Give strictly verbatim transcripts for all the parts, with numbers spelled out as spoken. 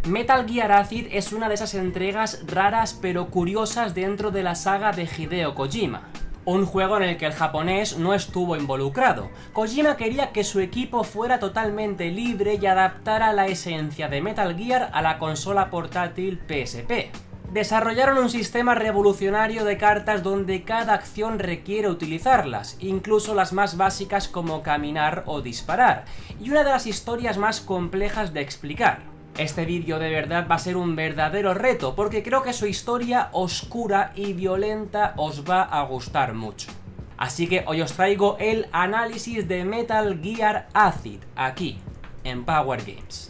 Metal Gear Acid es una de esas entregas raras pero curiosas dentro de la saga de Hideo Kojima. Un juego en el que el japonés no estuvo involucrado. Kojima quería que su equipo fuera totalmente libre y adaptara la esencia de Metal Gear a la consola portátil P S P. Desarrollaron un sistema revolucionario de cartas donde cada acción requiere utilizarlas, incluso las más básicas como caminar o disparar, y una de las historias más complejas de explicar. Este vídeo de verdad va a ser un verdadero reto, porque creo que su historia oscura y violenta os va a gustar mucho. Así que hoy os traigo el análisis de Metal Gear Acid, aquí, en Power Games.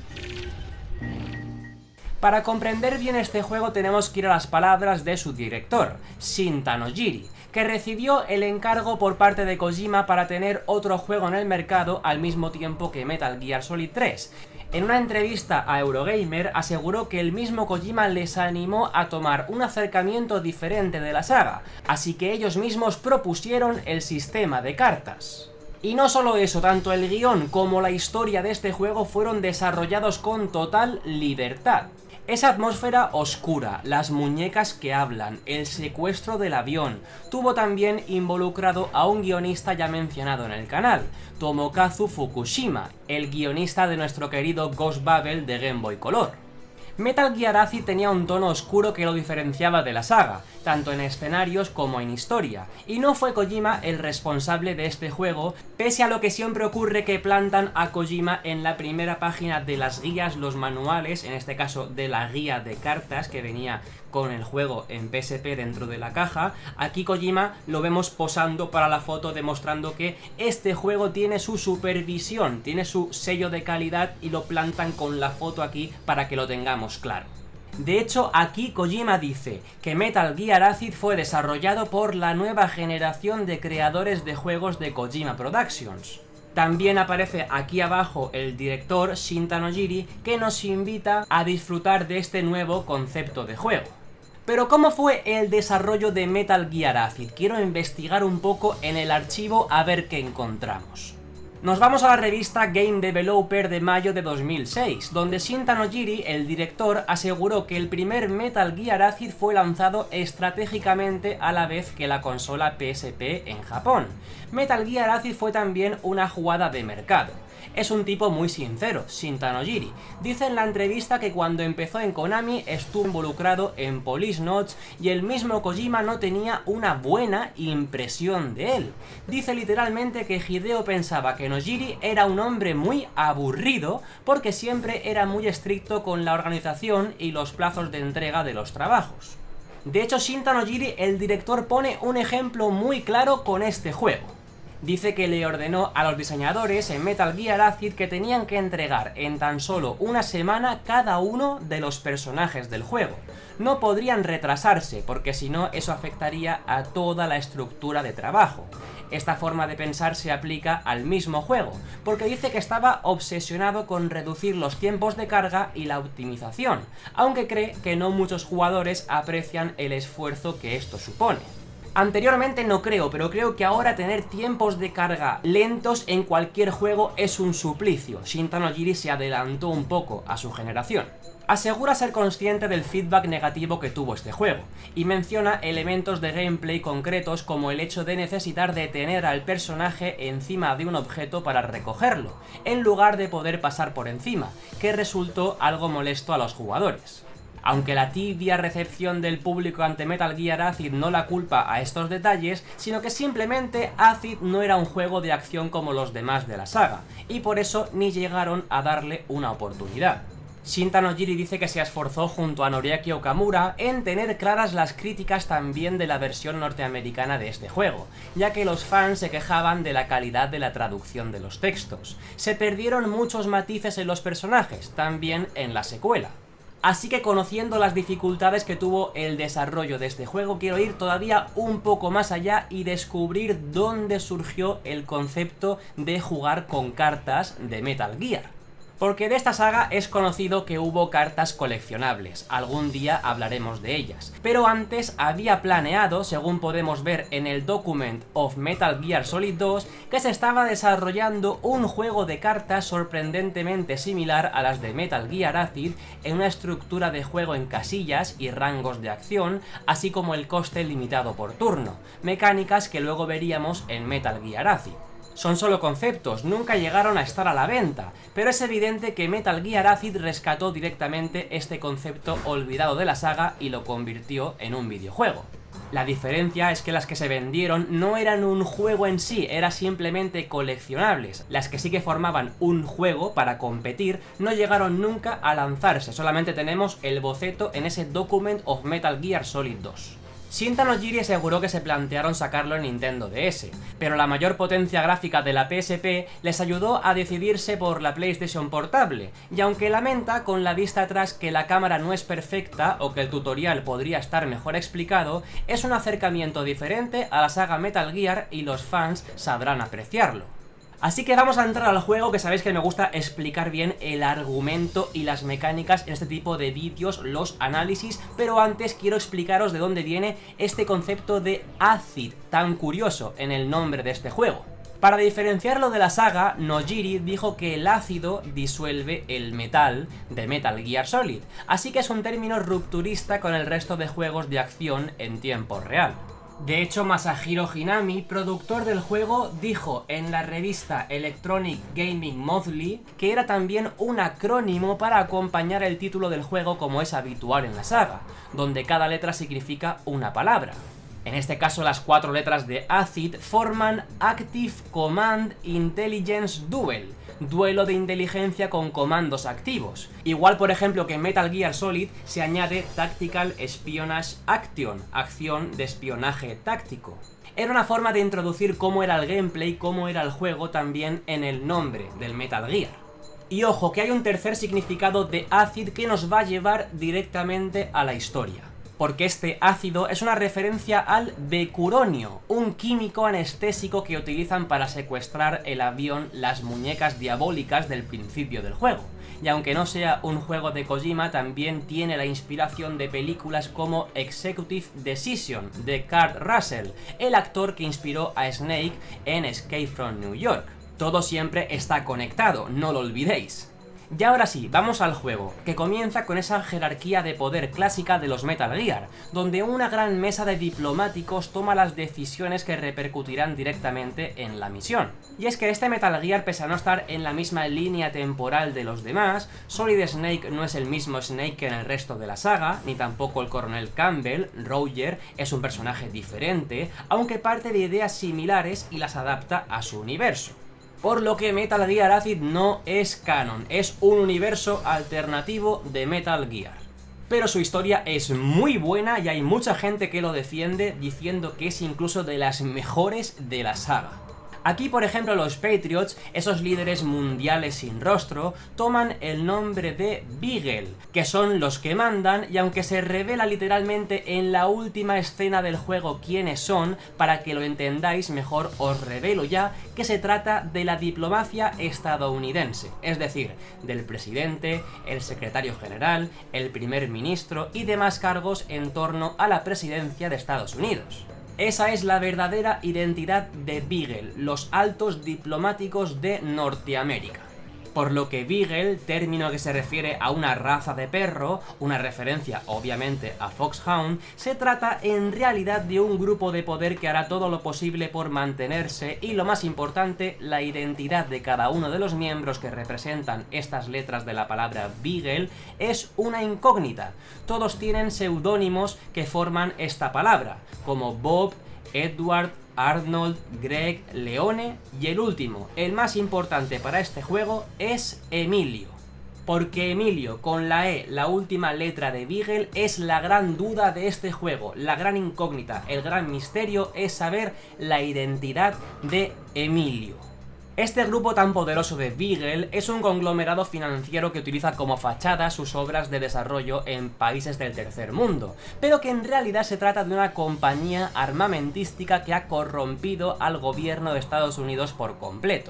Para comprender bien este juego tenemos que ir a las palabras de su director, Shin Tanojiri, que recibió el encargo por parte de Kojima para tener otro juego en el mercado al mismo tiempo que Metal Gear Solid tres. En una entrevista a Eurogamer aseguró que el mismo Kojima les animó a tomar un acercamiento diferente de la saga, así que ellos mismos propusieron el sistema de cartas. Y no solo eso, tanto el guión como la historia de este juego fueron desarrollados con total libertad. Esa atmósfera oscura, las muñecas que hablan, el secuestro del avión, tuvo también involucrado a un guionista ya mencionado en el canal, Tomokazu Fukushima, el guionista de nuestro querido Ghost Babel de Game Boy Color. Metal Gear Acid tenía un tono oscuro que lo diferenciaba de la saga, tanto en escenarios como en historia, y no fue Kojima el responsable de este juego, pese a lo que siempre ocurre que plantan a Kojima en la primera página de las guías, los manuales, en este caso de la guía de cartas que venía con el juego en P S P dentro de la caja. Aquí Kojima lo vemos posando para la foto, demostrando que este juego tiene su supervisión, tiene su sello de calidad, y lo plantan con la foto aquí para que lo tengamos claro. De hecho, aquí Kojima dice que Metal Gear Acid fue desarrollado por la nueva generación de creadores de juegos de Kojima Productions. También aparece aquí abajo el director Shin Tanojiri, que nos invita a disfrutar de este nuevo concepto de juego. Pero ¿cómo fue el desarrollo de Metal Gear Acid? Quiero investigar un poco en el archivo a ver qué encontramos. Nos vamos a la revista Game Developer de mayo de dos mil seis, donde Shin Tanojiri, el director, aseguró que el primer Metal Gear Acid fue lanzado estratégicamente a la vez que la consola P S P en Japón. Metal Gear Acid fue también una jugada de mercado. Es un tipo muy sincero, Shin Tanojiri. Dice en la entrevista que cuando empezó en Konami estuvo involucrado en Police Notes y el mismo Kojima no tenía una buena impresión de él. Dice literalmente que Hideo pensaba que Nojiri era un hombre muy aburrido porque siempre era muy estricto con la organización y los plazos de entrega de los trabajos. De hecho, Shin Tanojiri, el director, pone un ejemplo muy claro con este juego. Dice que le ordenó a los diseñadores en Metal Gear Acid que tenían que entregar en tan solo una semana cada uno de los personajes del juego. No podrían retrasarse, porque si no eso afectaría a toda la estructura de trabajo. Esta forma de pensar se aplica al mismo juego, porque dice que estaba obsesionado con reducir los tiempos de carga y la optimización, aunque cree que no muchos jugadores aprecian el esfuerzo que esto supone. Anteriormente no creo, pero creo que ahora tener tiempos de carga lentos en cualquier juego es un suplicio. Shin Tanojiri se adelantó un poco a su generación. Asegura ser consciente del feedback negativo que tuvo este juego, y menciona elementos de gameplay concretos como el hecho de necesitar detener al personaje encima de un objeto para recogerlo, en lugar de poder pasar por encima, que resultó algo molesto a los jugadores. Aunque la tibia recepción del público ante Metal Gear Acid no la culpa a estos detalles, sino que simplemente Acid no era un juego de acción como los demás de la saga, y por eso ni llegaron a darle una oportunidad. Shin Tanojiri dice que se esforzó junto a Noriaki Okamura en tener claras las críticas también de la versión norteamericana de este juego, ya que los fans se quejaban de la calidad de la traducción de los textos. Se perdieron muchos matices en los personajes, también en la secuela. Así que, conociendo las dificultades que tuvo el desarrollo de este juego, quiero ir todavía un poco más allá y descubrir dónde surgió el concepto de jugar con cartas de Metal Gear. porque de esta saga es conocido que hubo cartas coleccionables, algún día hablaremos de ellas, pero antes había planeado, según podemos ver en el Document of Metal Gear Solid dos, que se estaba desarrollando un juego de cartas sorprendentemente similar a las de Metal Gear Acid, en una estructura de juego en casillas y rangos de acción, así como el coste limitado por turno, mecánicas que luego veríamos en Metal Gear Acid. Son solo conceptos, nunca llegaron a estar a la venta, pero es evidente que Metal Gear Acid rescató directamente este concepto olvidado de la saga y lo convirtió en un videojuego. La diferencia es que las que se vendieron no eran un juego en sí, eran simplemente coleccionables. Las que sí que formaban un juego para competir no llegaron nunca a lanzarse, solamente tenemos el boceto en ese Document of Metal Gear Solid dos. Shin Tanojiri aseguró que se plantearon sacarlo en Nintendo D S, pero la mayor potencia gráfica de la P S P les ayudó a decidirse por la PlayStation Portable, y aunque lamenta con la vista atrás que la cámara no es perfecta o que el tutorial podría estar mejor explicado, es un acercamiento diferente a la saga Metal Gear y los fans sabrán apreciarlo. Así que vamos a entrar al juego, que sabéis que me gusta explicar bien el argumento y las mecánicas en este tipo de vídeos, los análisis, pero antes quiero explicaros de dónde viene este concepto de Acid, tan curioso en el nombre de este juego. Para diferenciarlo de la saga, Nojiri dijo que el ácido disuelve el metal de Metal Gear Solid, así que es un término rupturista con el resto de juegos de acción en tiempo real. De hecho, Masahiro Hinami, productor del juego, dijo en la revista Electronic Gaming Monthly que era también un acrónimo para acompañar el título del juego, como es habitual en la saga, donde cada letra significa una palabra. En este caso, las cuatro letras de Acid forman Active Command Intelligence Duel, duelo de inteligencia con comandos activos. Igual, por ejemplo, que en Metal Gear Solid se añade Tactical Espionage Action, acción de espionaje táctico. Era una forma de introducir cómo era el gameplay, cómo era el juego también en el nombre del Metal Gear. Y ojo, que hay un tercer significado de Acid que nos va a llevar directamente a la historia, porque este ácido es una referencia al becuronio, un químico anestésico que utilizan para secuestrar el avión las muñecas diabólicas del principio del juego. Y aunque no sea un juego de Kojima, también tiene la inspiración de películas como Executive Decision, de Kurt Russell, el actor que inspiró a Snake en Escape from New York. Todo siempre está conectado, no lo olvidéis. Y ahora sí, vamos al juego, que comienza con esa jerarquía de poder clásica de los Metal Gear, donde una gran mesa de diplomáticos toma las decisiones que repercutirán directamente en la misión. Y es que este Metal Gear, pese a no estar en la misma línea temporal de los demás, Solid Snake no es el mismo Snake que en el resto de la saga, ni tampoco el Coronel Campbell. Roger es un personaje diferente, aunque parte de ideas similares y las adapta a su universo. Por lo que Metal Gear Acid no es canon, es un universo alternativo de Metal Gear. Pero su historia es muy buena y hay mucha gente que lo defiende, diciendo que es incluso de las mejores de la saga. Aquí, por ejemplo, los Patriots, esos líderes mundiales sin rostro, toman el nombre de Beagle, que son los que mandan, y aunque se revela literalmente en la última escena del juego quiénes son, para que lo entendáis mejor os revelo ya que se trata de la diplomacia estadounidense, es decir, del presidente, el secretario general, el primer ministro y demás cargos en torno a la presidencia de Estados Unidos. Esa es la verdadera identidad de Beagle, los altos diplomáticos de Norteamérica. Por lo que Beagle, término que se refiere a una raza de perro, una referencia obviamente a Foxhound, se trata en realidad de un grupo de poder que hará todo lo posible por mantenerse y, lo más importante, la identidad de cada uno de los miembros que representan estas letras de la palabra Beagle es una incógnita. Todos tienen seudónimos que forman esta palabra, como Bob, Edward, Arnold, Greg, Leone y el último, el más importante para este juego, es Emilio. Porque Emilio, con la E, la última letra de Beagle, es la gran duda de este juego, la gran incógnita, el gran misterio es saber la identidad de Emilio. Este grupo tan poderoso de Beagle es un conglomerado financiero que utiliza como fachada sus obras de desarrollo en países del tercer mundo, pero que en realidad se trata de una compañía armamentística que ha corrompido al gobierno de Estados Unidos por completo.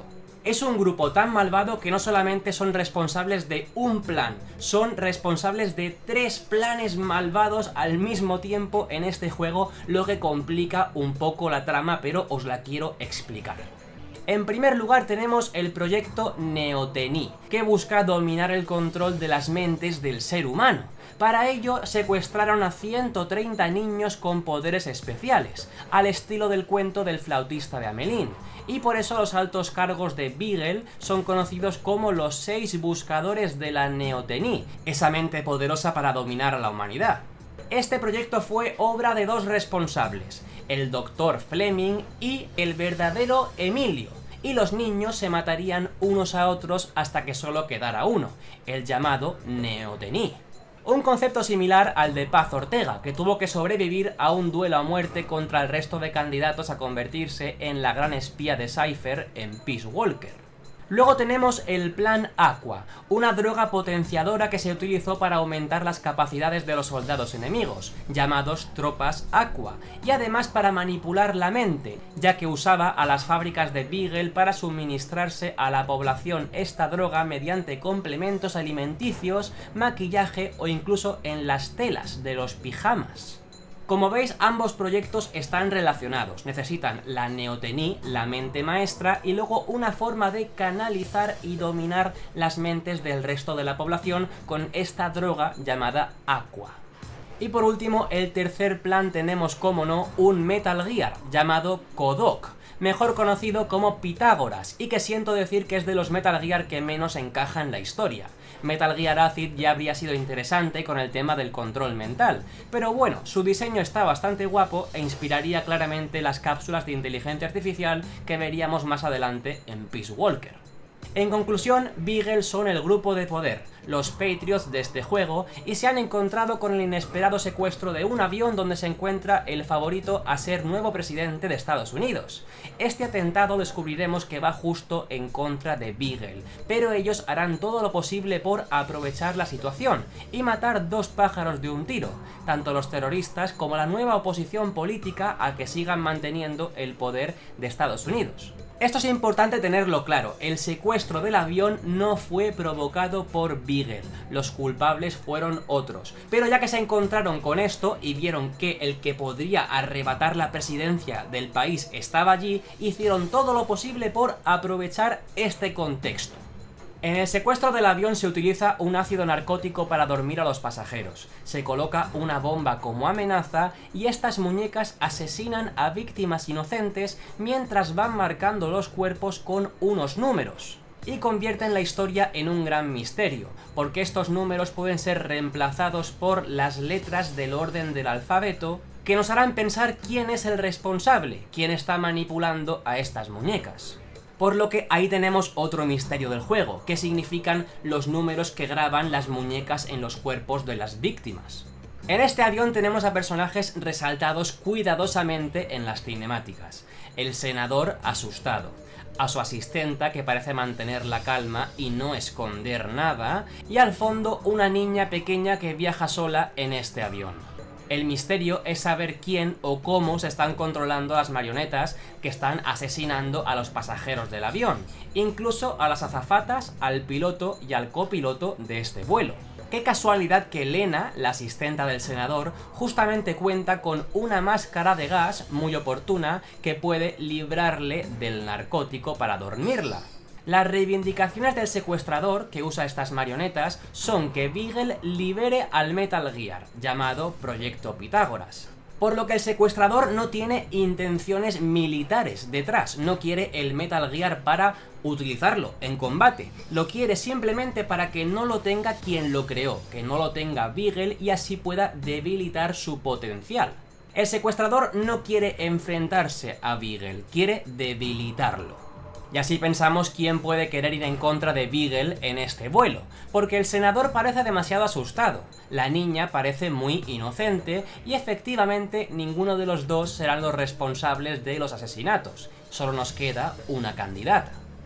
Es un grupo tan malvado que no solamente son responsables de un plan, son responsables de tres planes malvados al mismo tiempo en este juego, lo que complica un poco la trama, pero os la quiero explicar. En primer lugar tenemos el proyecto Neotení, que busca dominar el control de las mentes del ser humano. Para ello secuestraron a ciento treinta niños con poderes especiales, al estilo del cuento del flautista de Hamelin, y por eso los altos cargos de Beagle son conocidos como los seis buscadores de la Neotení, esa mente poderosa para dominar a la humanidad. Este proyecto fue obra de dos responsables, el doctor Fleming y el verdadero Emilio, y los niños se matarían unos a otros hasta que solo quedara uno, el llamado Neotení. Un concepto similar al de Paz Ortega, que tuvo que sobrevivir a un duelo a muerte contra el resto de candidatos a convertirse en la gran espía de Cypher en Peace Walker. Luego tenemos el Plan Aqua, una droga potenciadora que se utilizó para aumentar las capacidades de los soldados enemigos, llamados tropas Aqua, y además para manipular la mente, ya que usaba a las fábricas de Beagle para suministrarse a la población esta droga mediante complementos alimenticios, maquillaje o incluso en las telas de los pijamas. Como veis, ambos proyectos están relacionados, necesitan la Neotení, la mente maestra, y luego una forma de canalizar y dominar las mentes del resto de la población con esta droga llamada Aqua. Y por último, el tercer plan tenemos, como no, un Metal Gear llamado Kodok, mejor conocido como Pitágoras, y que siento decir que es de los Metal Gear que menos encaja en la historia. Metal Gear Acid ya habría sido interesante con el tema del control mental, pero bueno, su diseño está bastante guapo e inspiraría claramente las cápsulas de inteligencia artificial que veríamos más adelante en Peace Walker. En conclusión, Beagle son el grupo de poder, los Patriots de este juego, y se han encontrado con el inesperado secuestro de un avión donde se encuentra el favorito a ser nuevo presidente de Estados Unidos. Este atentado descubriremos que va justo en contra de Beagle, pero ellos harán todo lo posible por aprovechar la situación y matar dos pájaros de un tiro, tanto los terroristas como la nueva oposición política a que sigan manteniendo el poder de Estados Unidos. Esto es importante tenerlo claro, el secuestro del avión no fue provocado por Beagle, los culpables fueron otros, pero ya que se encontraron con esto y vieron que el que podría arrebatar la presidencia del país estaba allí, hicieron todo lo posible por aprovechar este contexto. En el secuestro del avión se utiliza un ácido narcótico para dormir a los pasajeros, se coloca una bomba como amenaza y estas muñecas asesinan a víctimas inocentes mientras van marcando los cuerpos con unos números. Y convierten la historia en un gran misterio, porque estos números pueden ser reemplazados por las letras del orden del alfabeto, que nos harán pensar quién es el responsable, quién está manipulando a estas muñecas. Por lo que ahí tenemos otro misterio del juego, que significan los números que graban las muñecas en los cuerpos de las víctimas. En este avión tenemos a personajes resaltados cuidadosamente en las cinemáticas. El senador asustado, a su asistenta que parece mantener la calma y no esconder nada, y al fondo una niña pequeña que viaja sola en este avión. El misterio es saber quién o cómo se están controlando las marionetas que están asesinando a los pasajeros del avión, incluso a las azafatas, al piloto y al copiloto de este vuelo. Qué casualidad que Lena, la asistenta del senador, justamente cuenta con una máscara de gas muy oportuna que puede librarle del narcótico para dormirla. Las reivindicaciones del secuestrador que usa estas marionetas son que Beagle libere al Metal Gear, llamado Proyecto Pitágoras. Por lo que el secuestrador no tiene intenciones militares detrás, no quiere el Metal Gear para utilizarlo en combate, lo quiere simplemente para que no lo tenga quien lo creó, que no lo tenga Beagle y así pueda debilitar su potencial. El secuestrador no quiere enfrentarse a Beagle, quiere debilitarlo. Y así pensamos quién puede querer ir en contra de Beagle en este vuelo, porque el senador parece demasiado asustado, la niña parece muy inocente y efectivamente ninguno de los dos serán los responsables de los asesinatos, solo nos queda una candidata.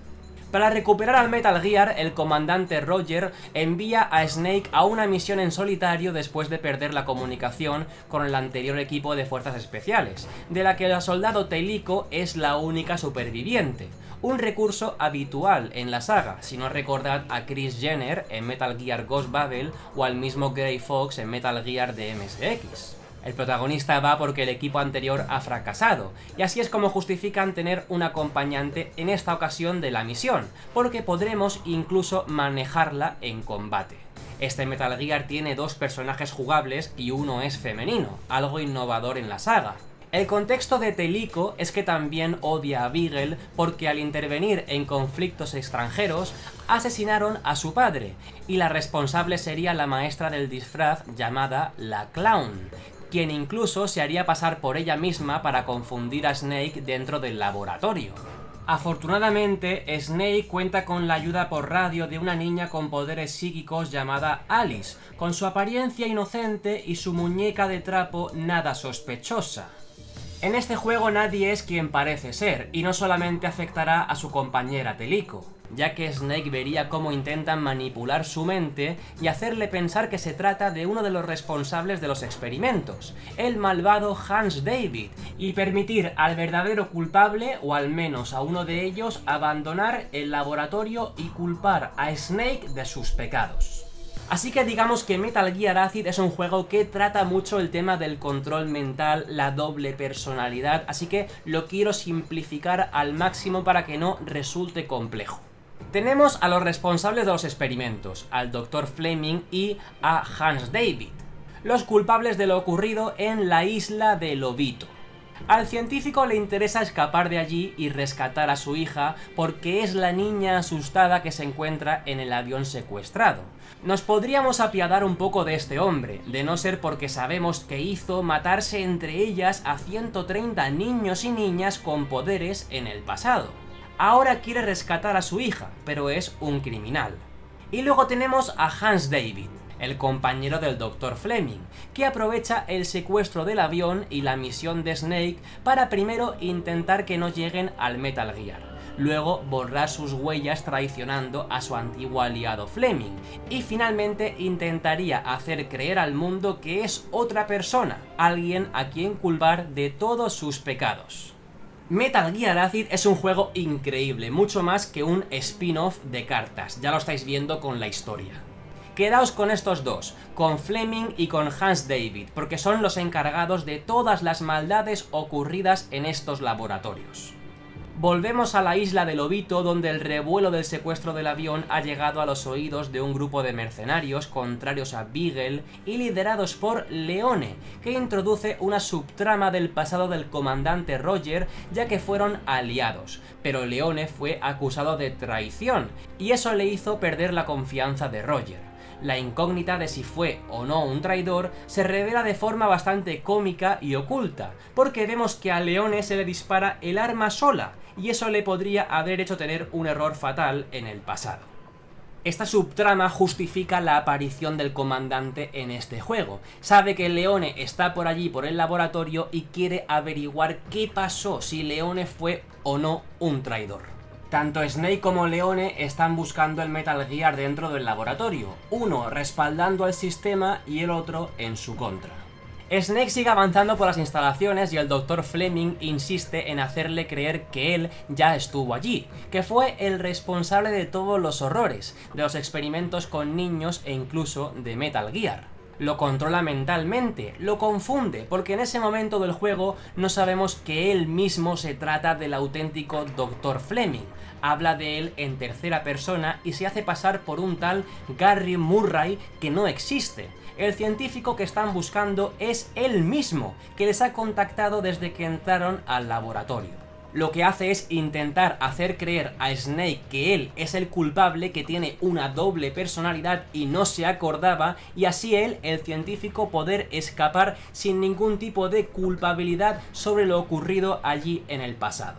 Para recuperar al Metal Gear, el comandante Roger envía a Snake a una misión en solitario después de perder la comunicación con el anterior equipo de fuerzas especiales, de la que el soldado Teliko es la única superviviente. Un recurso habitual en la saga, si no recordad a Chris Jenner en Metal Gear Ghost Babel o al mismo Gray Fox en Metal Gear de M S X. El protagonista va porque el equipo anterior ha fracasado, y así es como justifican tener un acompañante en esta ocasión de la misión, porque podremos incluso manejarla en combate. Este Metal Gear tiene dos personajes jugables y uno es femenino, algo innovador en la saga. El contexto de Teliko es que también odia a Beagle porque al intervenir en conflictos extranjeros asesinaron a su padre, y la responsable sería la maestra del disfraz llamada la Clown, quien incluso se haría pasar por ella misma para confundir a Snake dentro del laboratorio. Afortunadamente, Snake cuenta con la ayuda por radio de una niña con poderes psíquicos llamada Alice, con su apariencia inocente y su muñeca de trapo nada sospechosa. En este juego nadie es quien parece ser, y no solamente afectará a su compañera Teliko, ya que Snake vería cómo intentan manipular su mente y hacerle pensar que se trata de uno de los responsables de los experimentos, el malvado Hans David, y permitir al verdadero culpable, o al menos a uno de ellos, abandonar el laboratorio y culpar a Snake de sus pecados. Así que digamos que Metal Gear Acid es un juego que trata mucho el tema del control mental, la doble personalidad, así que lo quiero simplificar al máximo para que no resulte complejo. Tenemos a los responsables de los experimentos, al doctor Fleming y a Hans David, los culpables de lo ocurrido en la isla de Lobito. Al científico le interesa escapar de allí y rescatar a su hija porque es la niña asustada que se encuentra en el avión secuestrado. Nos podríamos apiadar un poco de este hombre, de no ser porque sabemos que hizo matarse entre ellas a ciento treinta niños y niñas con poderes en el pasado. Ahora quiere rescatar a su hija, pero es un criminal. Y luego tenemos a Hans David, el compañero del doctor Fleming, que aprovecha el secuestro del avión y la misión de Snake para primero intentar que no lleguen al Metal Gear, luego borrar sus huellas traicionando a su antiguo aliado Fleming, y finalmente intentaría hacer creer al mundo que es otra persona, alguien a quien culpar de todos sus pecados. Metal Gear Acid es un juego increíble, mucho más que un spin-off de cartas, ya lo estáis viendo con la historia. Quedaos con estos dos, con Fleming y con Hans David, porque son los encargados de todas las maldades ocurridas en estos laboratorios. Volvemos a la isla de Lobito, donde el revuelo del secuestro del avión ha llegado a los oídos de un grupo de mercenarios contrarios a Beagle y liderados por Leone, que introduce una subtrama del pasado del comandante Roger, ya que fueron aliados, pero Leone fue acusado de traición, y eso le hizo perder la confianza de Roger. La incógnita de si fue o no un traidor se revela de forma bastante cómica y oculta, porque vemos que a Leone se le dispara el arma sola, y eso le podría haber hecho tener un error fatal en el pasado. Esta subtrama justifica la aparición del comandante en este juego. Sabe que Leone está por allí por el laboratorio y quiere averiguar qué pasó, si Leone fue o no un traidor. Tanto Snake como Leone están buscando el Metal Gear dentro del laboratorio, uno respaldando al sistema y el otro en su contra. Snake sigue avanzando por las instalaciones y el doctor Fleming insiste en hacerle creer que él ya estuvo allí, que fue el responsable de todos los horrores, de los experimentos con niños e incluso de Metal Gear. Lo controla mentalmente, lo confunde, porque en ese momento del juego no sabemos que él mismo se trata del auténtico doctor Fleming. Habla de él en tercera persona y se hace pasar por un tal Gary Murray que no existe. El científico que están buscando es él mismo, que les ha contactado desde que entraron al laboratorio. Lo que hace es intentar hacer creer a Snake que él es el culpable, que tiene una doble personalidad y no se acordaba, y así él, el científico, poder escapar sin ningún tipo de culpabilidad sobre lo ocurrido allí en el pasado.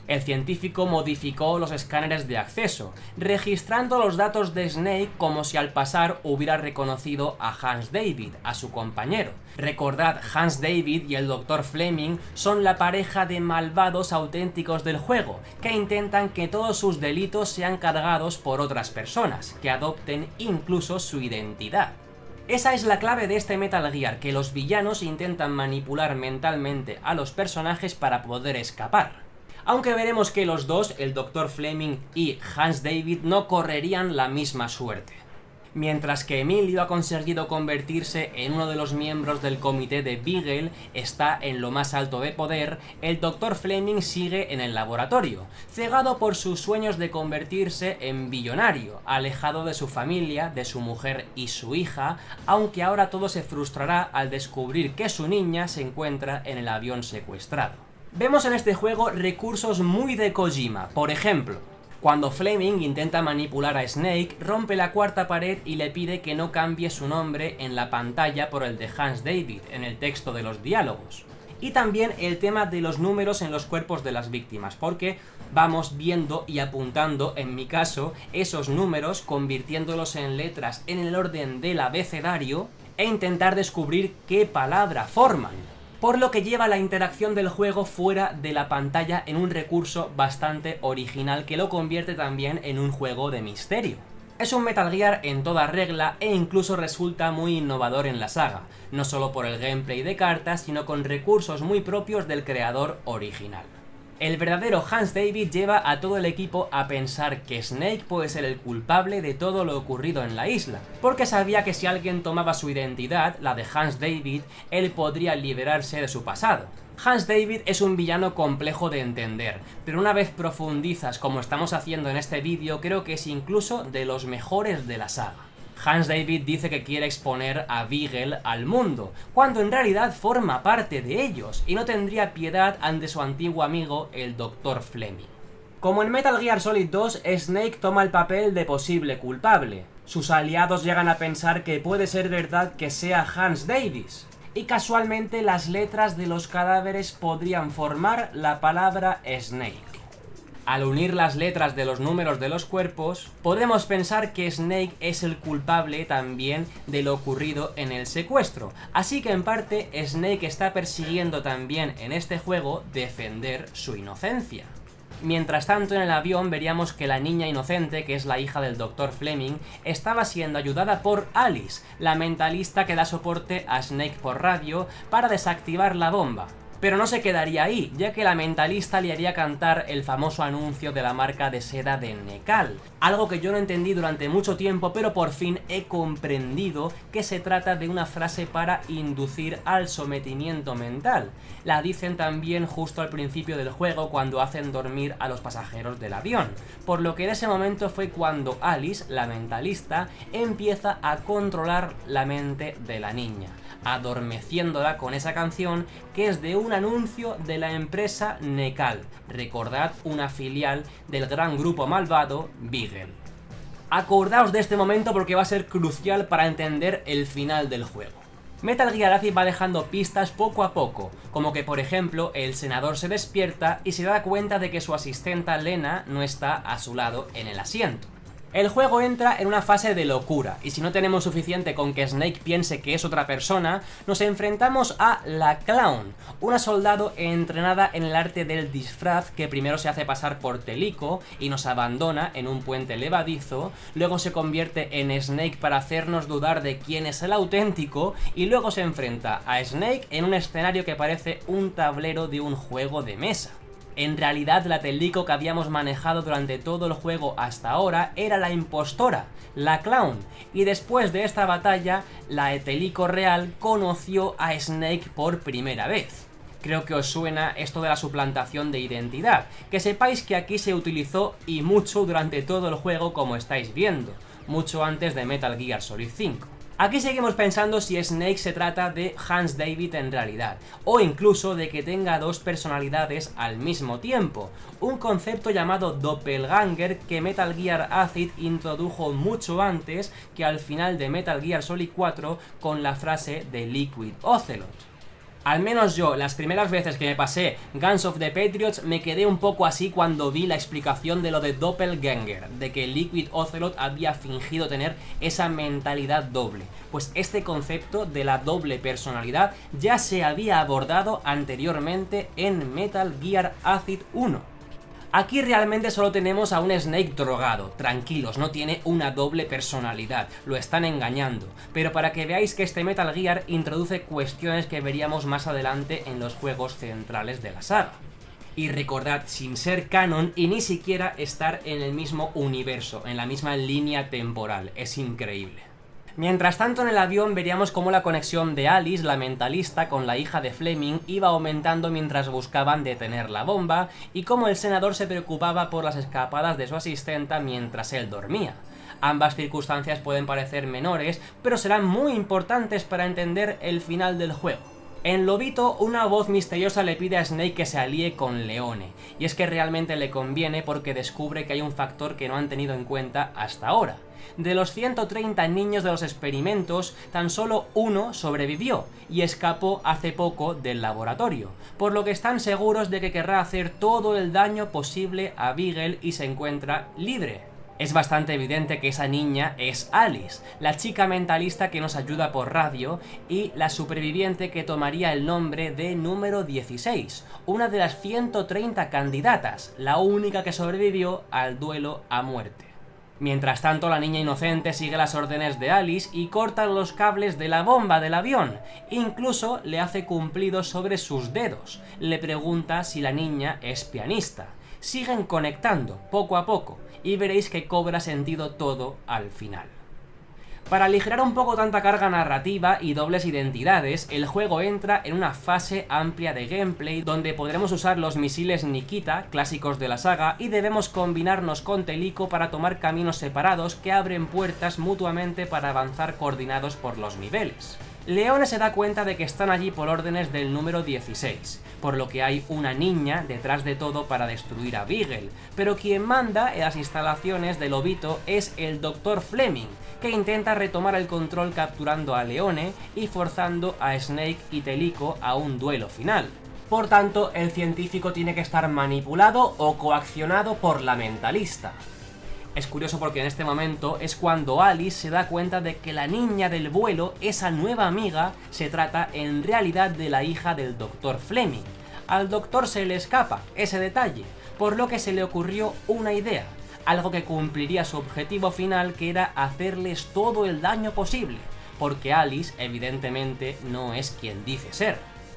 El científico modificó los escáneres de acceso, registrando los datos de Snake como si al pasar hubiera reconocido a Hans David, a su compañero. Recordad, Hans David y el doctor Fleming son la pareja de malvados auténticos del juego, que intentan que todos sus delitos sean cargados por otras personas, que adopten incluso su identidad. Esa es la clave de este Metal Gear, que los villanos intentan manipular mentalmente a los personajes para poder escapar. Aunque veremos que los dos, el doctor Fleming y Hans David, no correrían la misma suerte. Mientras que Emilio ha conseguido convertirse en uno de los miembros del comité de Beagle, está en lo más alto de poder, el doctor Fleming sigue en el laboratorio, cegado por sus sueños de convertirse en billonario, alejado de su familia, de su mujer y su hija, aunque ahora todo se frustrará al descubrir que su niña se encuentra en el avión secuestrado. Vemos en este juego recursos muy de Kojima. Por ejemplo, cuando Fleming intenta manipular a Snake, rompe la cuarta pared y le pide que no cambie su nombre en la pantalla por el de Hans David, en el texto de los diálogos. Y también el tema de los números en los cuerpos de las víctimas, porque vamos viendo y apuntando, en mi caso, esos números, convirtiéndolos en letras en el orden del abecedario, e intentar descubrir qué palabra forman. Por lo que lleva la interacción del juego fuera de la pantalla en un recurso bastante original que lo convierte también en un juego de misterio. Es un Metal Gear en toda regla e incluso resulta muy innovador en la saga, no solo por el gameplay de cartas, sino con recursos muy propios del creador original. El verdadero Hans David lleva a todo el equipo a pensar que Snake puede ser el culpable de todo lo ocurrido en la isla, porque sabía que si alguien tomaba su identidad, la de Hans David, él podría liberarse de su pasado. Hans David es un villano complejo de entender, pero una vez profundizas como estamos haciendo en este vídeo, creo que es incluso de los mejores de la saga. Hans David dice que quiere exponer a Beagle al mundo, cuando en realidad forma parte de ellos, y no tendría piedad ante su antiguo amigo, el doctor Fleming. Como en Metal Gear Solid dos, Snake toma el papel de posible culpable. Sus aliados llegan a pensar que puede ser verdad que sea Hans Davis, y casualmente las letras de los cadáveres podrían formar la palabra Snake. Al unir las letras de los números de los cuerpos, podemos pensar que Snake es el culpable también de lo ocurrido en el secuestro, así que en parte Snake está persiguiendo también en este juego defender su inocencia. Mientras tanto, en el avión veríamos que la niña inocente, que es la hija del doctor Fleming, estaba siendo ayudada por Alice, la mentalista que da soporte a Snake por radio para desactivar la bomba. Pero no se quedaría ahí, ya que la mentalista le haría cantar el famoso anuncio de la marca de seda de Nekal, algo que yo no entendí durante mucho tiempo, pero por fin he comprendido que se trata de una frase para inducir al sometimiento mental. La dicen también justo al principio del juego cuando hacen dormir a los pasajeros del avión, por lo que en ese momento fue cuando Alice, la mentalista, empieza a controlar la mente de la niña, adormeciéndola con esa canción que es de un anuncio de la empresa Nekal, recordad, una filial del gran grupo malvado Beagle. Acordaos de este momento porque va a ser crucial para entender el final del juego. Metal Gear Acid va dejando pistas poco a poco, como que por ejemplo el senador se despierta y se da cuenta de que su asistenta Lena no está a su lado en el asiento. El juego entra en una fase de locura, y si no tenemos suficiente con que Snake piense que es otra persona, nos enfrentamos a la Clown, una soldado entrenada en el arte del disfraz que primero se hace pasar por Teleco y nos abandona en un puente levadizo, luego se convierte en Snake para hacernos dudar de quién es el auténtico, y luego se enfrenta a Snake en un escenario que parece un tablero de un juego de mesa. En realidad, la Teleco que habíamos manejado durante todo el juego hasta ahora era la impostora, la Clown, y después de esta batalla, la Teleco real conoció a Snake por primera vez. Creo que os suena esto de la suplantación de identidad, que sepáis que aquí se utilizó y mucho durante todo el juego, como estáis viendo, mucho antes de Metal Gear Solid cinco. Aquí seguimos pensando si Snake se trata de Hans David en realidad, o incluso de que tenga dos personalidades al mismo tiempo, un concepto llamado Doppelganger que Metal Gear Acid introdujo mucho antes que al final de Metal Gear Solid cuatro con la frase de Liquid Ocelot. Al menos yo, las primeras veces que me pasé Guns of the Patriots, me quedé un poco así cuando vi la explicación de lo de Doppelganger, de que Liquid Ocelot había fingido tener esa mentalidad doble. Pues este concepto de la doble personalidad ya se había abordado anteriormente en Metal Gear Acid uno. Aquí realmente solo tenemos a un Snake drogado, tranquilos, no tiene una doble personalidad, lo están engañando, pero para que veáis que este Metal Gear introduce cuestiones que veríamos más adelante en los juegos centrales de la saga. Y recordad, sin ser canon y ni siquiera estar en el mismo universo, en la misma línea temporal, es increíble. Mientras tanto, en el avión veríamos cómo la conexión de Alice, la mentalista, con la hija de Fleming iba aumentando mientras buscaban detener la bomba, y cómo el senador se preocupaba por las escapadas de su asistenta mientras él dormía. Ambas circunstancias pueden parecer menores, pero serán muy importantes para entender el final del juego. En Lobito, una voz misteriosa le pide a Snake que se alíe con Leone, y es que realmente le conviene porque descubre que hay un factor que no han tenido en cuenta hasta ahora. De los ciento treinta niños de los experimentos, tan solo uno sobrevivió y escapó hace poco del laboratorio, por lo que están seguros de que querrá hacer todo el daño posible a Beagle y se encuentra libre. Es bastante evidente que esa niña es Alice, la chica mentalista que nos ayuda por radio y la superviviente que tomaría el nombre de número dieciséis, una de las ciento treinta candidatas, la única que sobrevivió al duelo a muerte. Mientras tanto, la niña inocente sigue las órdenes de Alice y corta los cables de la bomba del avión. Incluso le hace cumplidos sobre sus dedos. Le pregunta si la niña es pianista. Siguen conectando, poco a poco, y veréis que cobra sentido todo al final. Para aligerar un poco tanta carga narrativa y dobles identidades, el juego entra en una fase amplia de gameplay donde podremos usar los misiles Nikita, clásicos de la saga, y debemos combinarnos con Telico para tomar caminos separados que abren puertas mutuamente para avanzar coordinados por los niveles. Leone se da cuenta de que están allí por órdenes del número dieciséis, por lo que hay una niña detrás de todo para destruir a Beagle, pero quien manda en las instalaciones de Lobito es el doctor Fleming, que intenta retomar el control capturando a Leone y forzando a Snake y Telico a un duelo final. Por tanto, el científico tiene que estar manipulado o coaccionado por la mentalista. Es curioso porque en este momento es cuando Alice se da cuenta de que la niña del vuelo, esa nueva amiga, se trata en realidad de la hija del doctor Fleming. Al doctor se le escapa ese detalle, por lo que se le ocurrió una idea, algo que cumpliría su objetivo final, que era hacerles todo el daño posible, porque Alice evidentemente no es quien dice ser.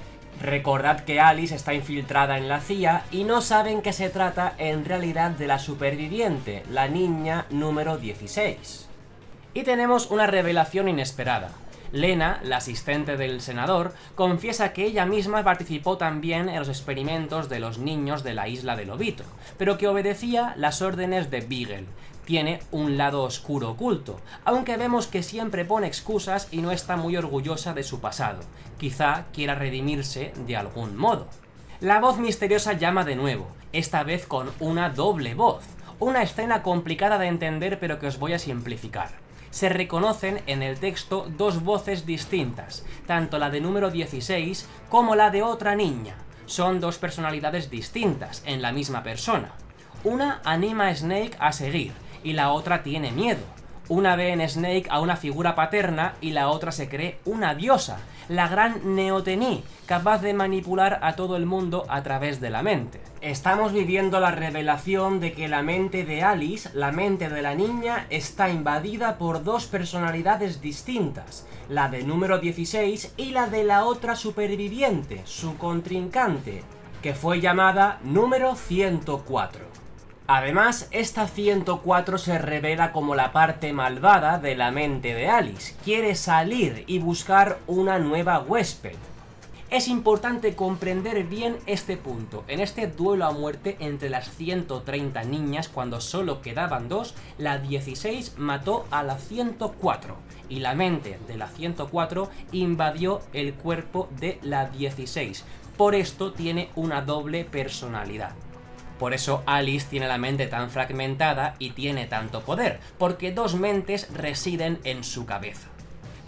Recordad que Alice está infiltrada en la C I A y no saben que se trata en realidad de la superviviente, la niña número dieciséis. Y tenemos una revelación inesperada. Lena, la asistente del senador, confiesa que ella misma participó también en los experimentos de los niños de la isla de Lobito, pero que obedecía las órdenes de Beagle. Tiene un lado oscuro oculto, aunque vemos que siempre pone excusas y no está muy orgullosa de su pasado. Quizá quiera redimirse de algún modo. La voz misteriosa llama de nuevo, esta vez con una doble voz. Una escena complicada de entender, pero que os voy a simplificar. Se reconocen en el texto dos voces distintas, tanto la de número dieciséis como la de otra niña. Son dos personalidades distintas en la misma persona. Una anima a Snake a seguir, y la otra tiene miedo. Una ve en Snake a una figura paterna y la otra se cree una diosa, la gran Neotení, capaz de manipular a todo el mundo a través de la mente. Estamos viviendo la revelación de que la mente de Alice, la mente de la niña, está invadida por dos personalidades distintas, la de número dieciséis y la de la otra superviviente, su contrincante, que fue llamada número ciento cuatro. Además, esta ciento cuatro se revela como la parte malvada de la mente de Alice. Quiere salir y buscar una nueva huésped. Es importante comprender bien este punto. En este duelo a muerte entre las ciento treinta niñas, cuando solo quedaban dos, la dieciséis mató a la ciento cuatro. Y la mente de la ciento cuatro invadió el cuerpo de la dieciséis. Por esto tiene una doble personalidad. Por eso Alice tiene la mente tan fragmentada y tiene tanto poder, porque dos mentes residen en su cabeza.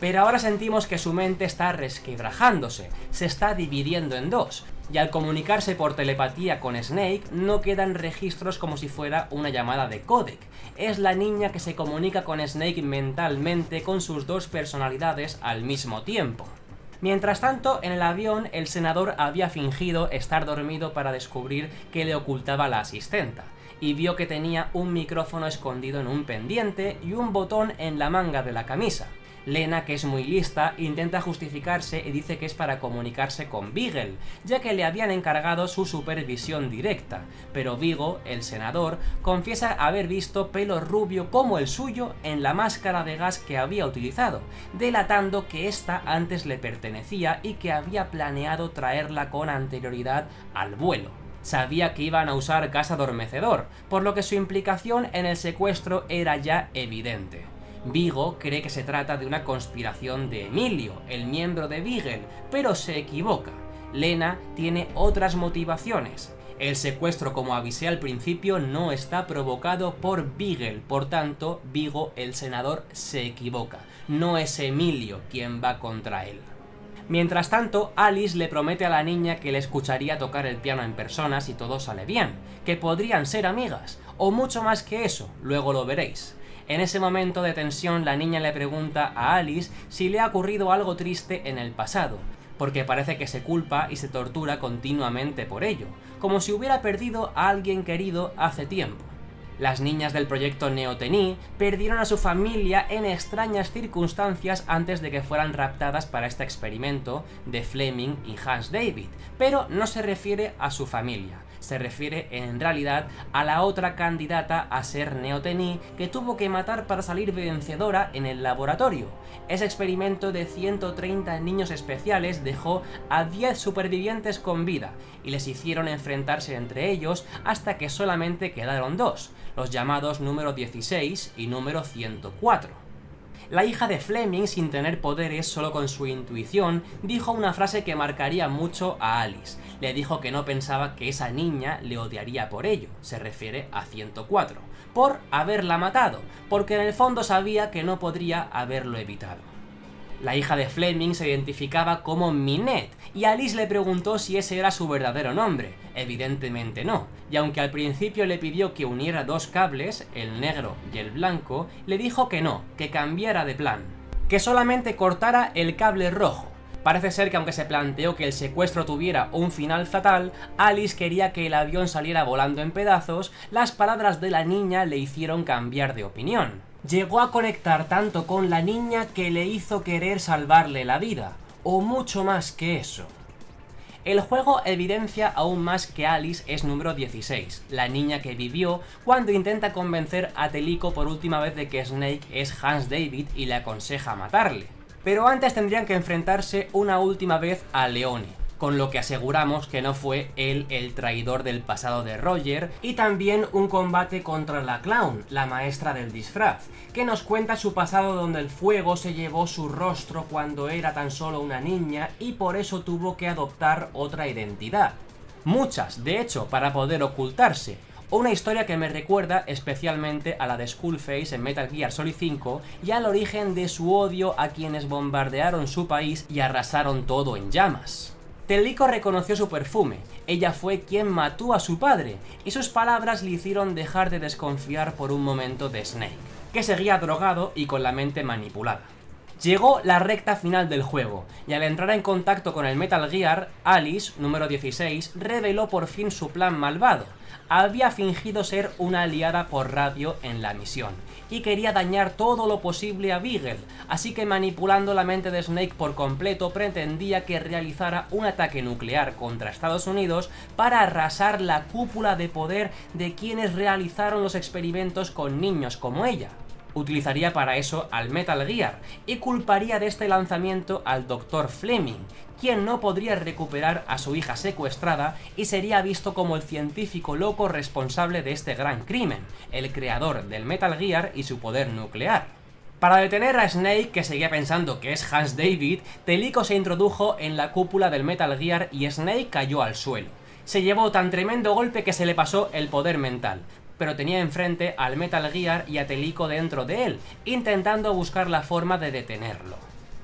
pero ahora sentimos que su mente está resquebrajándose, se está dividiendo en dos, y al comunicarse por telepatía con Snake no quedan registros como si fuera una llamada de códec. Es la niña que se comunica con Snake mentalmente con sus dos personalidades al mismo tiempo. Mientras tanto, en el avión, el senador había fingido estar dormido para descubrir que le ocultaba la asistenta, y vio que tenía un micrófono escondido en un pendiente y un botón en la manga de la camisa. Lena, que es muy lista, intenta justificarse y dice que es para comunicarse con Beagle, ya que le habían encargado su supervisión directa, pero Vigo, el senador, confiesa haber visto pelo rubio como el suyo en la máscara de gas que había utilizado, delatando que ésta antes le pertenecía y que había planeado traerla con anterioridad al vuelo. Sabía que iban a usar gas adormecedor, por lo que su implicación en el secuestro era ya evidente. Vigo cree que se trata de una conspiración de Emilio, el miembro de Beagle, pero se equivoca. Lena tiene otras motivaciones. El secuestro, como avisé al principio, no está provocado por Beagle, por tanto, Vigo, el senador, se equivoca. No es Emilio quien va contra él. Mientras tanto, Alice le promete a la niña que le escucharía tocar el piano en persona si todo sale bien, que podrían ser amigas, o mucho más que eso, luego lo veréis. En ese momento de tensión, la niña le pregunta a Alice si le ha ocurrido algo triste en el pasado, porque parece que se culpa y se tortura continuamente por ello, como si hubiera perdido a alguien querido hace tiempo. Las niñas del proyecto Neoteny perdieron a su familia en extrañas circunstancias antes de que fueran raptadas para este experimento de Fleming y Hans David, pero no se refiere a su familia. Se refiere en realidad a la otra candidata a ser Neoteny que tuvo que matar para salir vencedora en el laboratorio. Ese experimento de ciento treinta niños especiales dejó a diez supervivientes con vida y les hicieron enfrentarse entre ellos hasta que solamente quedaron dos, los llamados número dieciséis y número ciento cuatro. La hija de Fleming, sin tener poderes, solo con su intuición, dijo una frase que marcaría mucho a Alice. Le dijo que no pensaba que esa niña le odiaría por ello, se refiere a ciento cuatro, por haberla matado, porque en el fondo sabía que no podría haberlo evitado. La hija de Fleming se identificaba como Minette, y Alice le preguntó si ese era su verdadero nombre. Evidentemente no, y aunque al principio le pidió que uniera dos cables, el negro y el blanco, le dijo que no, que cambiara de plan, que solamente cortara el cable rojo. Parece ser que aunque se planteó que el secuestro tuviera un final fatal, Alice quería que el avión saliera volando en pedazos. Las palabras de la niña le hicieron cambiar de opinión. Llegó a conectar tanto con la niña que le hizo querer salvarle la vida, o mucho más que eso. El juego evidencia aún más que Alice es número dieciséis, la niña que vivió cuando intenta convencer a Teliko por última vez de que Snake es Hans David y le aconseja matarle. Pero antes tendrían que enfrentarse una última vez a Leone, con lo que aseguramos que no fue él el traidor del pasado de Roger, y también un combate contra la Clown, la maestra del disfraz, que nos cuenta su pasado donde el fuego se llevó su rostro cuando era tan solo una niña y por eso tuvo que adoptar otra identidad. Muchas, de hecho, para poder ocultarse. Una historia que me recuerda especialmente a la de Skullface en Metal Gear Solid cinco y al origen de su odio a quienes bombardearon su país y arrasaron todo en llamas. Teliko reconoció su perfume, ella fue quien mató a su padre, y sus palabras le hicieron dejar de desconfiar por un momento de Snake, que seguía drogado y con la mente manipulada. Llegó la recta final del juego, y al entrar en contacto con el Metal Gear, Alice, número dieciséis, reveló por fin su plan malvado. Había fingido ser una aliada por radio en la misión, y quería dañar todo lo posible a Beagle, así que manipulando la mente de Snake por completo pretendía que realizara un ataque nuclear contra Estados Unidos para arrasar la cúpula de poder de quienes realizaron los experimentos con niños como ella. Utilizaría para eso al Metal Gear y culparía de este lanzamiento al doctor Fleming, quien no podría recuperar a su hija secuestrada y sería visto como el científico loco responsable de este gran crimen, el creador del Metal Gear y su poder nuclear. Para detener a Snake, que seguía pensando que es Hans David, Teliko se introdujo en la cúpula del Metal Gear y Snake cayó al suelo. Se llevó tan tremendo golpe que se le pasó el poder mental, pero tenía enfrente al Metal Gear y a Teliko dentro de él, intentando buscar la forma de detenerlo.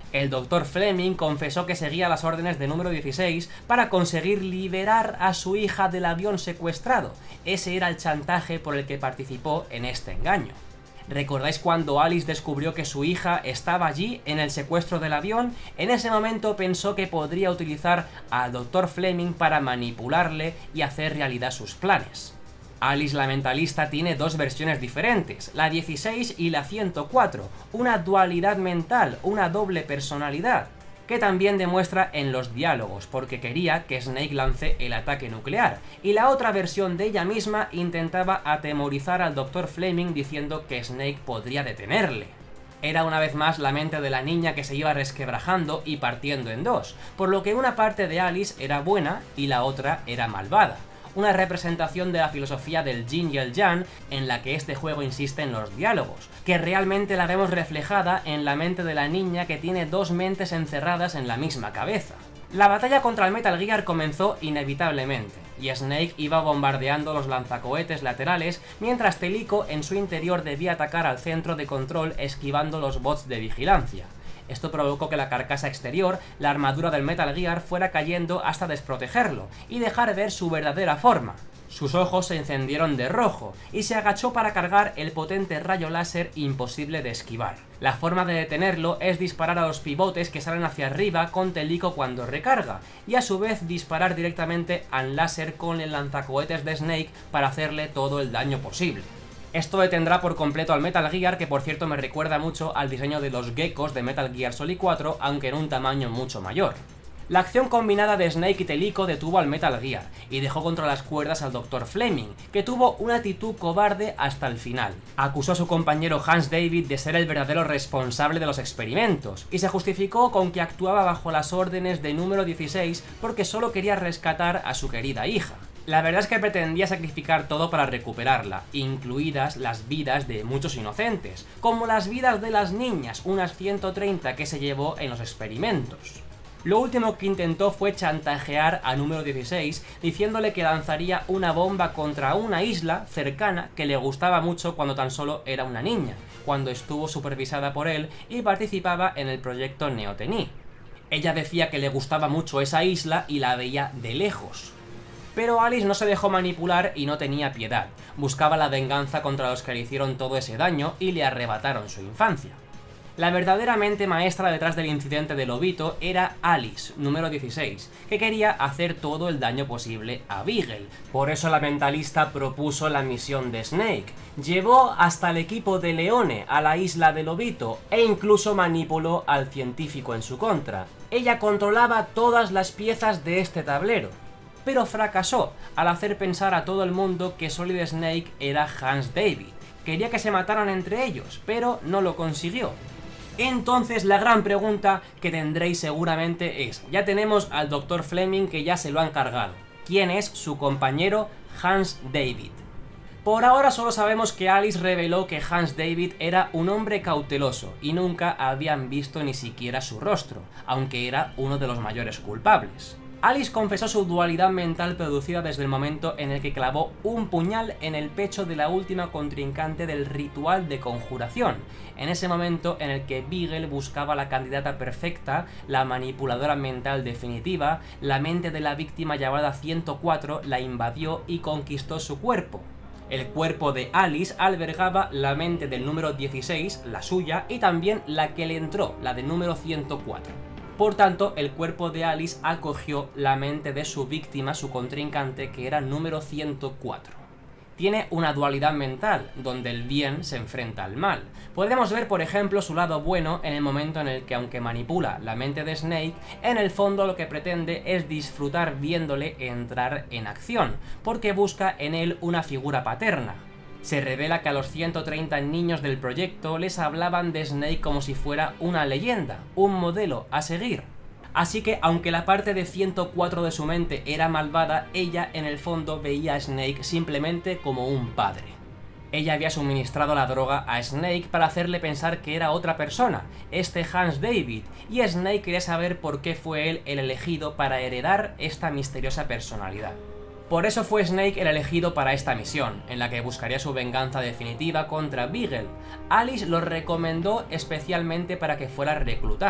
El doctor Fleming confesó que seguía las órdenes de número dieciséis para conseguir liberar a su hija del avión secuestrado. Ese era el chantaje por el que participó en este engaño. ¿Recordáis cuando Alice descubrió que su hija estaba allí en el secuestro del avión? En ese momento pensó que podría utilizar al doctor Fleming para manipularle y hacer realidad sus planes. Alice la mentalista tiene dos versiones diferentes, la dieciséis y la ciento cuatro, una dualidad mental, una doble personalidad, que también demuestra en los diálogos, porque quería que Snake lance el ataque nuclear, y la otra versión de ella misma intentaba atemorizar al doctor Fleming diciendo que Snake podría detenerle. Era una vez más la mente de la niña que se iba resquebrajando y partiendo en dos, por lo que una parte de Alice era buena y la otra era malvada. Una representación de la filosofía del yin y el yang en la que este juego insiste en los diálogos, que realmente la vemos reflejada en la mente de la niña que tiene dos mentes encerradas en la misma cabeza. La batalla contra el Metal Gear comenzó inevitablemente, y Snake iba bombardeando los lanzacohetes laterales, mientras Teleco en su interior debía atacar al centro de control esquivando los bots de vigilancia. Esto provocó que la carcasa exterior, la armadura del Metal Gear, fuera cayendo hasta desprotegerlo y dejar ver su verdadera forma. Sus ojos se encendieron de rojo y se agachó para cargar el potente rayo láser imposible de esquivar. La forma de detenerlo es disparar a los pivotes que salen hacia arriba con Teleco cuando recarga, y a su vez disparar directamente al láser con el lanzacohetes de Snake para hacerle todo el daño posible. Esto detendrá por completo al Metal Gear, que por cierto me recuerda mucho al diseño de los geckos de Metal Gear Solid cuatro, aunque en un tamaño mucho mayor. La acción combinada de Snake y Teleco detuvo al Metal Gear, y dejó contra las cuerdas al doctor Fleming, que tuvo una actitud cobarde hasta el final. Acusó a su compañero Hans David de ser el verdadero responsable de los experimentos, y se justificó con que actuaba bajo las órdenes de número dieciséis porque solo quería rescatar a su querida hija. La verdad es que pretendía sacrificar todo para recuperarla, incluidas las vidas de muchos inocentes, como las vidas de las niñas, unas ciento treinta que se llevó en los experimentos. Lo último que intentó fue chantajear a número dieciséis, diciéndole que lanzaría una bomba contra una isla cercana que le gustaba mucho cuando tan solo era una niña, cuando estuvo supervisada por él y participaba en el proyecto Neoteny. Ella decía que le gustaba mucho esa isla y la veía de lejos. Pero Alice no se dejó manipular y no tenía piedad. Buscaba la venganza contra los que le hicieron todo ese daño y le arrebataron su infancia. La verdadera mente maestra detrás del incidente de Lobito era Alice, número dieciséis, que quería hacer todo el daño posible a Beagle. Por eso la mentalista propuso la misión de Snake. Llevó hasta el equipo de Leone a la isla de Lobito e incluso manipuló al científico en su contra. Ella controlaba todas las piezas de este tablero, pero fracasó al hacer pensar a todo el mundo que Solid Snake era Hans David. Quería que se mataran entre ellos, pero no lo consiguió. Entonces la gran pregunta que tendréis seguramente es, ya tenemos al doctor Fleming que ya se lo han cargado, ¿quién es su compañero Hans David? Por ahora solo sabemos que Alice reveló que Hans David era un hombre cauteloso y nunca habían visto ni siquiera su rostro, aunque era uno de los mayores culpables. Alice confesó su dualidad mental producida desde el momento en el que clavó un puñal en el pecho de la última contrincante del ritual de conjuración, en ese momento en el que Beagle buscaba la candidata perfecta, la manipuladora mental definitiva, la mente de la víctima llamada ciento cuatro la invadió y conquistó su cuerpo. El cuerpo de Alice albergaba la mente del número dieciséis, la suya, y también la que le entró, la del número ciento cuatro. Por tanto, el cuerpo de Alice acogió la mente de su víctima, su contrincante, que era número ciento cuatro. Tiene una dualidad mental, donde el bien se enfrenta al mal. Podemos ver, por ejemplo, su lado bueno en el momento en el que, aunque manipula la mente de Snake, en el fondo lo que pretende es disfrutar viéndole entrar en acción, porque busca en él una figura paterna. Se revela que a los ciento treinta niños del proyecto les hablaban de Snake como si fuera una leyenda, un modelo a seguir. Así que, aunque la parte de ciento cuatro de su mente era malvada, ella en el fondo veía a Snake simplemente como un padre. Ella había suministrado la droga a Snake para hacerle pensar que era otra persona, este Hans David, y Snake quería saber por qué fue él el elegido para heredar esta misteriosa personalidad. Por eso fue Snake el elegido para esta misión, en la que buscaría su venganza definitiva contra Beagle. Alice lo recomendó especialmente para que fuera reclutado.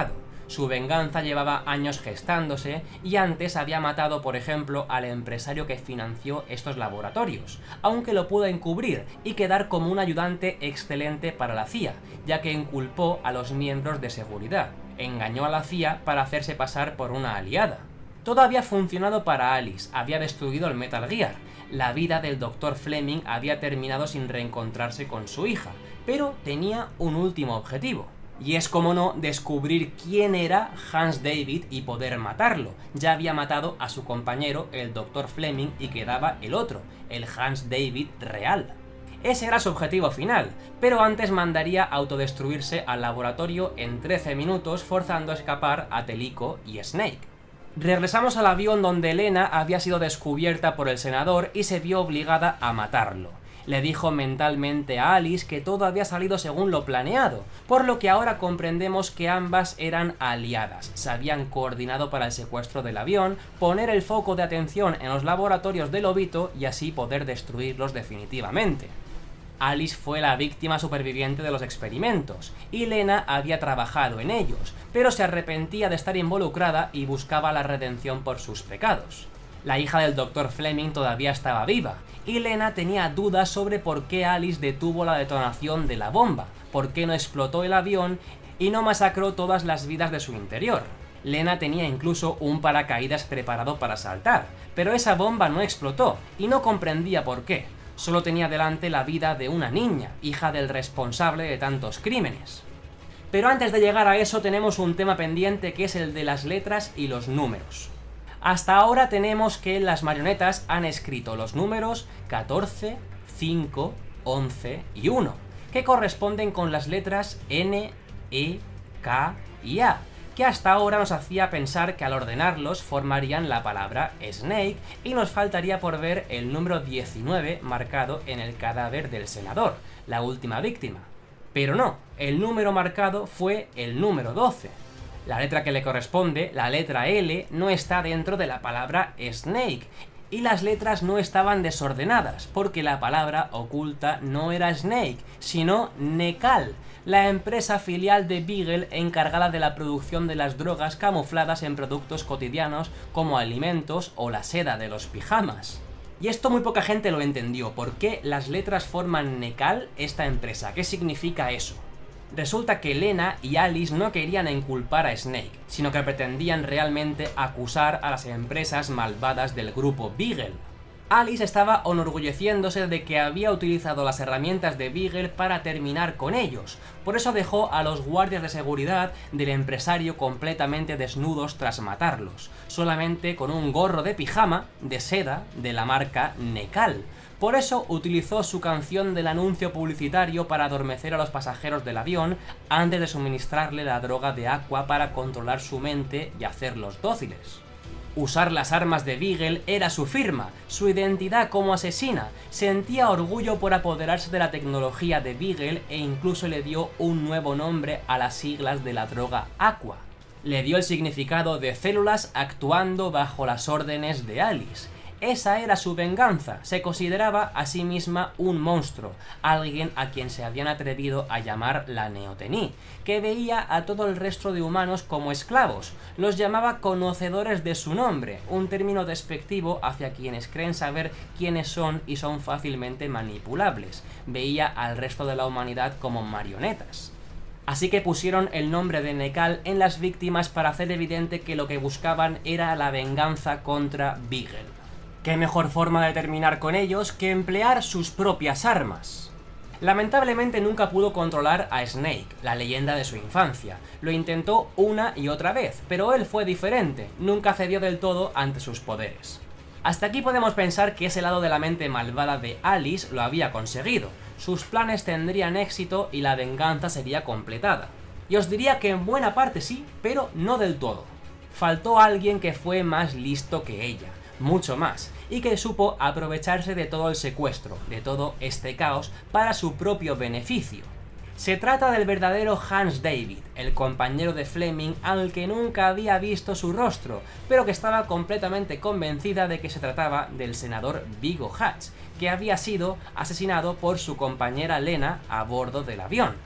Su venganza llevaba años gestándose y antes había matado, por ejemplo, al empresario que financió estos laboratorios, aunque lo pudo encubrir y quedar como un ayudante excelente para la C I A, ya que inculpó a los miembros de seguridad. Engañó a la C I A para hacerse pasar por una aliada. Todo había funcionado para Alice, había destruido el Metal Gear. La vida del doctor Fleming había terminado sin reencontrarse con su hija, pero tenía un último objetivo. Y es, como no, descubrir quién era Hans David y poder matarlo. Ya había matado a su compañero, el doctor Fleming, y quedaba el otro, el Hans David real. Ese era su objetivo final, pero antes mandaría autodestruirse al laboratorio en trece minutos, forzando a escapar a Telico y Snake. Regresamos al avión donde Lena había sido descubierta por el senador y se vio obligada a matarlo. Le dijo mentalmente a Alice que todo había salido según lo planeado, por lo que ahora comprendemos que ambas eran aliadas, se habían coordinado para el secuestro del avión, poner el foco de atención en los laboratorios de Lobito y así poder destruirlos definitivamente. Alice fue la víctima superviviente de los experimentos, y Lena había trabajado en ellos, pero se arrepentía de estar involucrada y buscaba la redención por sus pecados. La hija del doctor Fleming todavía estaba viva, y Lena tenía dudas sobre por qué Alice detuvo la detonación de la bomba, por qué no explotó el avión y no masacró todas las vidas de su interior. Lena tenía incluso un paracaídas preparado para saltar, pero esa bomba no explotó, y no comprendía por qué. Solo tenía delante la vida de una niña, hija del responsable de tantos crímenes. Pero antes de llegar a eso tenemos un tema pendiente, que es el de las letras y los números. Hasta ahora tenemos que las marionetas han escrito los números catorce, cinco, once y uno, que corresponden con las letras N, E, K y A, que hasta ahora nos hacía pensar que al ordenarlos formarían la palabra Snake, y nos faltaría por ver el número diecinueve marcado en el cadáver del senador, la última víctima. Pero no, el número marcado fue el número doce. La letra que le corresponde, la letra L, no está dentro de la palabra Snake, y las letras no estaban desordenadas, porque la palabra oculta no era Snake, sino Nekal, la empresa filial de Beagle encargada de la producción de las drogas camufladas en productos cotidianos como alimentos o la seda de los pijamas. Y esto muy poca gente lo entendió. ¿Por qué las letras forman Nekal, esta empresa? ¿Qué significa eso? Resulta que Lena y Alice no querían inculpar a Snake, sino que pretendían realmente acusar a las empresas malvadas del grupo Beagle. Alice estaba enorgulleciéndose de que había utilizado las herramientas de Beagle para terminar con ellos, por eso dejó a los guardias de seguridad del empresario completamente desnudos tras matarlos, solamente con un gorro de pijama de seda de la marca Nekal. Por eso utilizó su canción del anuncio publicitario para adormecer a los pasajeros del avión antes de suministrarle la droga de Aqua para controlar su mente y hacerlos dóciles. Usar las armas de Beagle era su firma, su identidad como asesina. Sentía orgullo por apoderarse de la tecnología de Beagle e incluso le dio un nuevo nombre a las siglas de la droga Aqua. Le dio el significado de células actuando bajo las órdenes de Alice. Esa era su venganza, se consideraba a sí misma un monstruo, alguien a quien se habían atrevido a llamar la Neotení, que veía a todo el resto de humanos como esclavos, los llamaba conocedores de su nombre, un término despectivo hacia quienes creen saber quiénes son y son fácilmente manipulables, veía al resto de la humanidad como marionetas. Así que pusieron el nombre de Nekal en las víctimas para hacer evidente que lo que buscaban era la venganza contra Beagle. ¿Qué mejor forma de terminar con ellos que emplear sus propias armas? Lamentablemente nunca pudo controlar a Snake, la leyenda de su infancia. Lo intentó una y otra vez, pero él fue diferente, nunca cedió del todo ante sus poderes. Hasta aquí podemos pensar que ese lado de la mente malvada de Alice lo había conseguido, sus planes tendrían éxito y la venganza sería completada. Y os diría que en buena parte sí, pero no del todo. Faltó alguien que fue más listo que ella, mucho más, y que supo aprovecharse de todo el secuestro, de todo este caos, para su propio beneficio. Se trata del verdadero Hans David, el compañero de Fleming al que nunca había visto su rostro, pero que estaba completamente convencida de que se trataba del senador Viggo Hatch, que había sido asesinado por su compañera Lena a bordo del avión.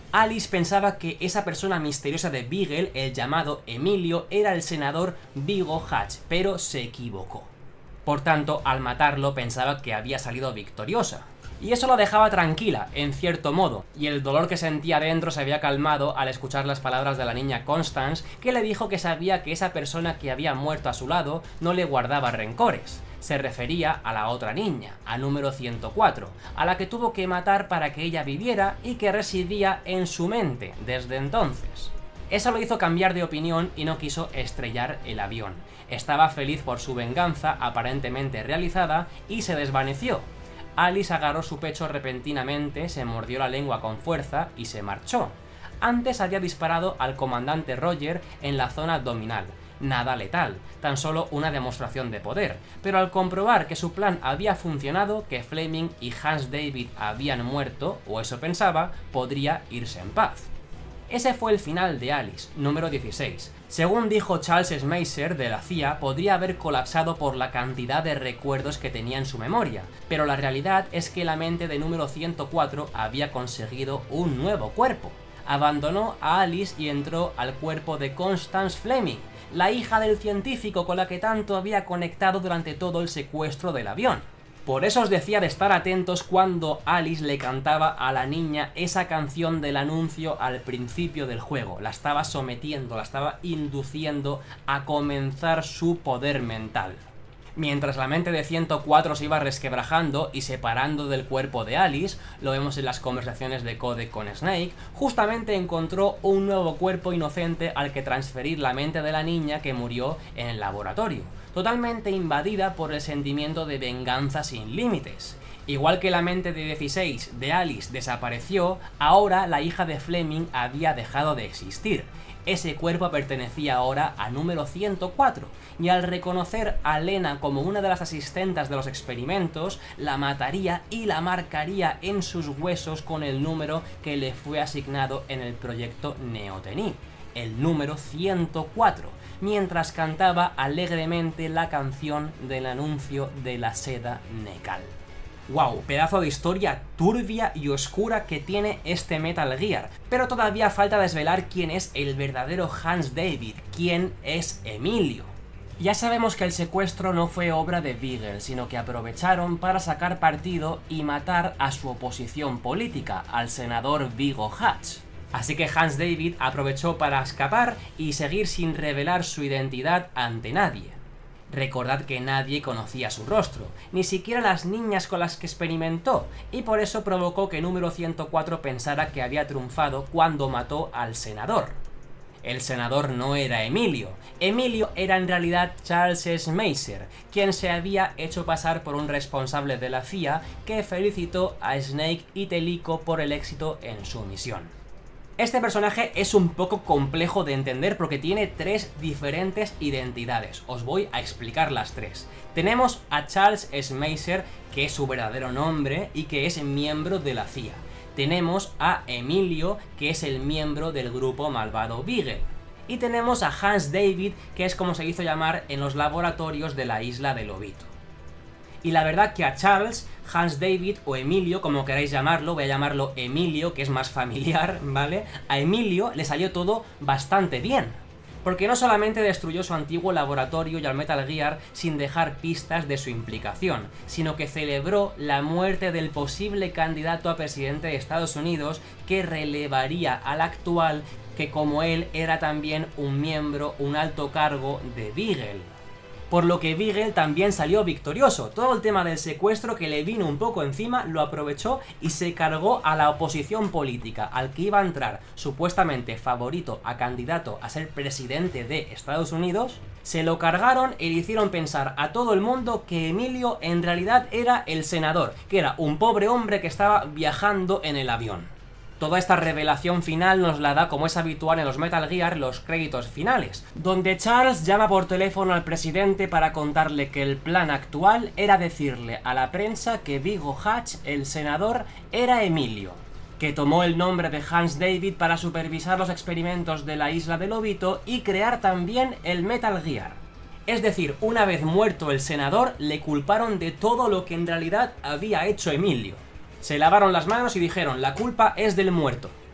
Alice pensaba que esa persona misteriosa de Beagle, el llamado Emilio, era el senador Vigo Hatch, pero se equivocó. Por tanto, al matarlo pensaba que había salido victoriosa. Y eso la dejaba tranquila, en cierto modo, y el dolor que sentía dentro se había calmado al escuchar las palabras de la niña Constance, que le dijo que sabía que esa persona que había muerto a su lado no le guardaba rencores. Se refería a la otra niña, a número ciento cuatro, a la que tuvo que matar para que ella viviera y que residía en su mente desde entonces. Eso lo hizo cambiar de opinión y no quiso estrellar el avión. Estaba feliz por su venganza aparentemente realizada y se desvaneció. Alice agarró su pecho repentinamente, se mordió la lengua con fuerza y se marchó. Antes había disparado al comandante Roger en la zona abdominal. Nada letal, tan solo una demostración de poder, pero al comprobar que su plan había funcionado, que Fleming y Hans David habían muerto, o eso pensaba, podría irse en paz. Ese fue el final de Alice, número dieciséis. Según dijo Charles Schmeisser de la C I A, podría haber colapsado por la cantidad de recuerdos que tenía en su memoria, pero la realidad es que la mente de número ciento cuatro había conseguido un nuevo cuerpo. Abandonó a Alice y entró al cuerpo de Constance Fleming, la hija del científico con la que tanto había conectado durante todo el secuestro del avión. Por eso os decía de estar atentos cuando Alice le cantaba a la niña esa canción del anuncio al principio del juego. La estaba sometiendo, la estaba induciendo a comenzar su poder mental. Mientras la mente de ciento cuatro se iba resquebrajando y separando del cuerpo de Alice, lo vemos en las conversaciones de Codec con Snake, justamente encontró un nuevo cuerpo inocente al que transferir la mente de la niña que murió en el laboratorio, totalmente invadida por el sentimiento de venganza sin límites. Igual que la mente de dieciséis de Alice desapareció, ahora la hija de Fleming había dejado de existir. Ese cuerpo pertenecía ahora a número ciento cuatro, y al reconocer a Lena como una de las asistentes de los experimentos, la mataría y la marcaría en sus huesos con el número que le fue asignado en el proyecto Neoteny, el número ciento cuatro, mientras cantaba alegremente la canción del anuncio de la seda Nekal. ¡Wow! Pedazo de historia turbia y oscura que tiene este Metal Gear. Pero todavía falta desvelar quién es el verdadero Hans David, quién es Emilio. Ya sabemos que el secuestro no fue obra de Beagle, sino que aprovecharon para sacar partido y matar a su oposición política, al senador Vigo Hatch. Así que Hans David aprovechó para escapar y seguir sin revelar su identidad ante nadie. Recordad que nadie conocía su rostro, ni siquiera las niñas con las que experimentó, y por eso provocó que número ciento cuatro pensara que había triunfado cuando mató al senador. El senador no era Emilio, Emilio era en realidad Charles Schmeisser, quien se había hecho pasar por un responsable de la C I A que felicitó a Snake y Telico por el éxito en su misión. Este personaje es un poco complejo de entender porque tiene tres diferentes identidades. Os voy a explicar las tres. Tenemos a Charles Schmeisser, que es su verdadero nombre y que es miembro de la C I A. Tenemos a Emilio, que es el miembro del grupo malvado Beagle. Y tenemos a Hans David, que es como se hizo llamar en los laboratorios de la isla de Lobito. Y la verdad que a Charles, Hans David o Emilio, como queráis llamarlo, voy a llamarlo Emilio, que es más familiar, ¿vale? A Emilio le salió todo bastante bien, porque no solamente destruyó su antiguo laboratorio y al Metal Gear sin dejar pistas de su implicación, sino que celebró la muerte del posible candidato a presidente de Estados Unidos que relevaría al actual, que como él era también un miembro, un alto cargo de Beagle. Por lo que Beagle también salió victorioso. Todo el tema del secuestro que le vino un poco encima lo aprovechó y se cargó a la oposición política, al que iba a entrar supuestamente favorito a candidato a ser presidente de Estados Unidos. Se lo cargaron y le hicieron pensar a todo el mundo que Emilio en realidad era el senador, que era un pobre hombre que estaba viajando en el avión. Toda esta revelación final nos la da, como es habitual en los Metal Gear, los créditos finales, donde Charles llama por teléfono al presidente para contarle que el plan actual era decirle a la prensa que Vigo Hatch, el senador, era Emilio, que tomó el nombre de Hans David para supervisar los experimentos de la isla de Lobito y crear también el Metal Gear. Es decir, una vez muerto el senador, le culparon de todo lo que en realidad había hecho Emilio. Se lavaron las manos y dijeron, la culpa es del muerto.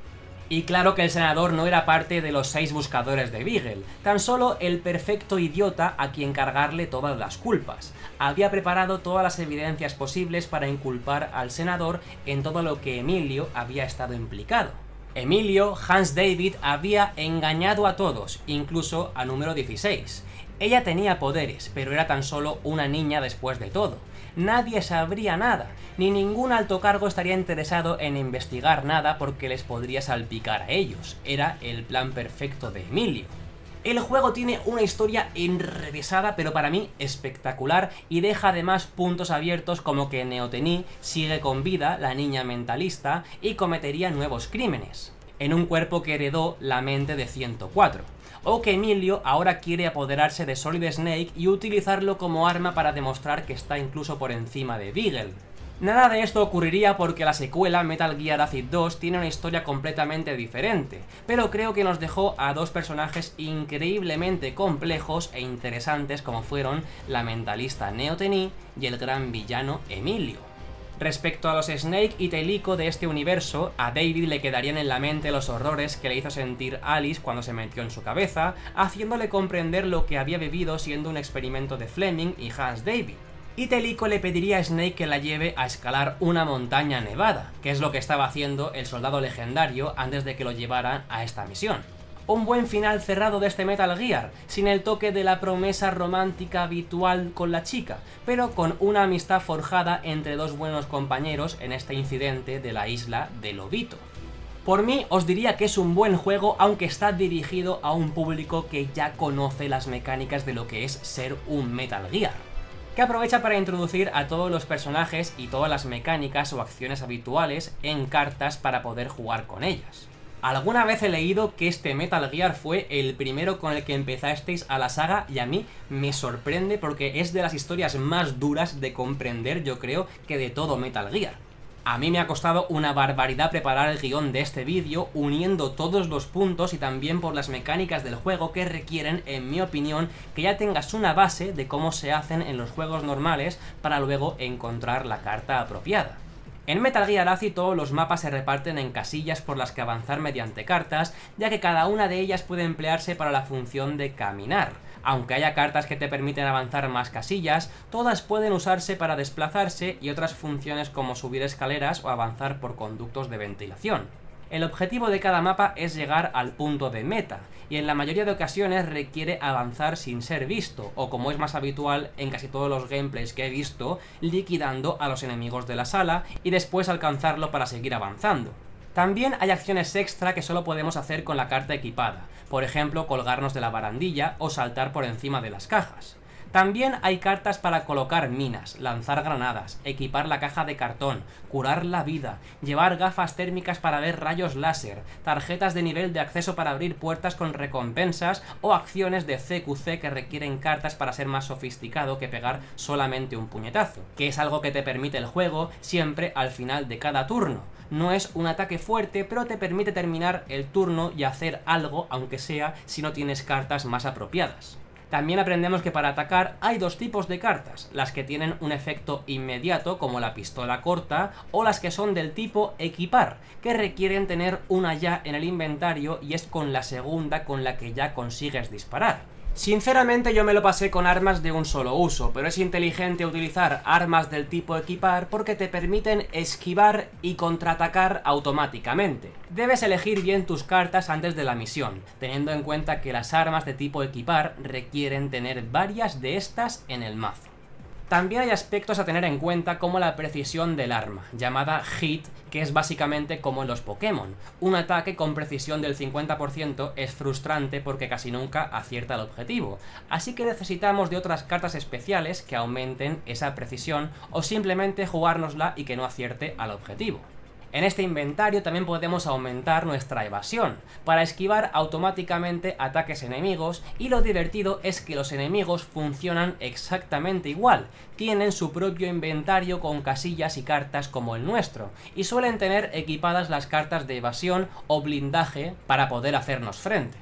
Y claro que el senador no era parte de los seis buscadores de Beagle, tan solo el perfecto idiota a quien cargarle todas las culpas. Había preparado todas las evidencias posibles para inculpar al senador en todo lo que Emilio había estado implicado. Emilio, Hans David, había engañado a todos, incluso a número dieciséis. Ella tenía poderes, pero era tan solo una niña después de todo. Nadie sabría nada, ni ningún alto cargo estaría interesado en investigar nada porque les podría salpicar a ellos. Era el plan perfecto de Emilio. El juego tiene una historia enrevesada, pero para mí espectacular, y deja además puntos abiertos como que Neotení sigue con vida, la niña mentalista, y cometería nuevos crímenes, en un cuerpo que heredó la mente de ciento cuatro. O que Emilio ahora quiere apoderarse de Solid Snake y utilizarlo como arma para demostrar que está incluso por encima de Beagle. Nada de esto ocurriría porque la secuela Metal Gear Acid dos tiene una historia completamente diferente, pero creo que nos dejó a dos personajes increíblemente complejos e interesantes como fueron la mentalista Neotení y el gran villano Emilio. Respecto a los Snake y Teleco de este universo, a David le quedarían en la mente los horrores que le hizo sentir Alice cuando se metió en su cabeza, haciéndole comprender lo que había vivido siendo un experimento de Fleming y Hans David. Y Teleco le pediría a Snake que la lleve a escalar una montaña nevada, que es lo que estaba haciendo el soldado legendario antes de que lo llevaran a esta misión. Un buen final cerrado de este Metal Gear, sin el toque de la promesa romántica habitual con la chica, pero con una amistad forjada entre dos buenos compañeros en este incidente de la isla de Lobito. Por mí, os diría que es un buen juego, aunque está dirigido a un público que ya conoce las mecánicas de lo que es ser un Metal Gear, que aprovecha para introducir a todos los personajes y todas las mecánicas o acciones habituales en cartas para poder jugar con ellas. Alguna vez he leído que este Metal Gear fue el primero con el que empezasteis a la saga y a mí me sorprende porque es de las historias más duras de comprender, yo creo, que de todo Metal Gear. A mí me ha costado una barbaridad preparar el guión de este vídeo, uniendo todos los puntos y también por las mecánicas del juego que requieren, en mi opinión, que ya tengas una base de cómo se hacen en los juegos normales para luego encontrar la carta apropiada. En Metal Gear Acid todos los mapas se reparten en casillas por las que avanzar mediante cartas, ya que cada una de ellas puede emplearse para la función de caminar. Aunque haya cartas que te permiten avanzar más casillas, todas pueden usarse para desplazarse y otras funciones como subir escaleras o avanzar por conductos de ventilación. El objetivo de cada mapa es llegar al punto de meta, y en la mayoría de ocasiones requiere avanzar sin ser visto, o como es más habitual en casi todos los gameplays que he visto, liquidando a los enemigos de la sala y después alcanzarlo para seguir avanzando. También hay acciones extra que solo podemos hacer con la carta equipada, por ejemplo colgarnos de la barandilla o saltar por encima de las cajas. También hay cartas para colocar minas, lanzar granadas, equipar la caja de cartón, curar la vida, llevar gafas térmicas para ver rayos láser, tarjetas de nivel de acceso para abrir puertas con recompensas o acciones de C Q C que requieren cartas para ser más sofisticado que pegar solamente un puñetazo, que es algo que te permite el juego siempre al final de cada turno. No es un ataque fuerte, pero te permite terminar el turno y hacer algo, aunque sea si no tienes cartas más apropiadas. También aprendemos que para atacar hay dos tipos de cartas, las que tienen un efecto inmediato como la pistola corta o las que son del tipo equipar, que requieren tener una ya en el inventario y es con la segunda con la que ya consigues disparar. Sinceramente yo me lo pasé con armas de un solo uso, pero es inteligente utilizar armas del tipo equipar porque te permiten esquivar y contraatacar automáticamente. Debes elegir bien tus cartas antes de la misión, teniendo en cuenta que las armas de tipo equipar requieren tener varias de estas en el mazo. También hay aspectos a tener en cuenta como la precisión del arma, llamada hit, que es básicamente como en los Pokémon. Un ataque con precisión del cincuenta por ciento es frustrante porque casi nunca acierta el objetivo, así que necesitamos de otras cartas especiales que aumenten esa precisión o simplemente jugárnosla y que no acierte al objetivo. En este inventario también podemos aumentar nuestra evasión, para esquivar automáticamente ataques enemigos, y lo divertido es que los enemigos funcionan exactamente igual, tienen su propio inventario con casillas y cartas como el nuestro, y suelen tener equipadas las cartas de evasión o blindaje para poder hacernos frente.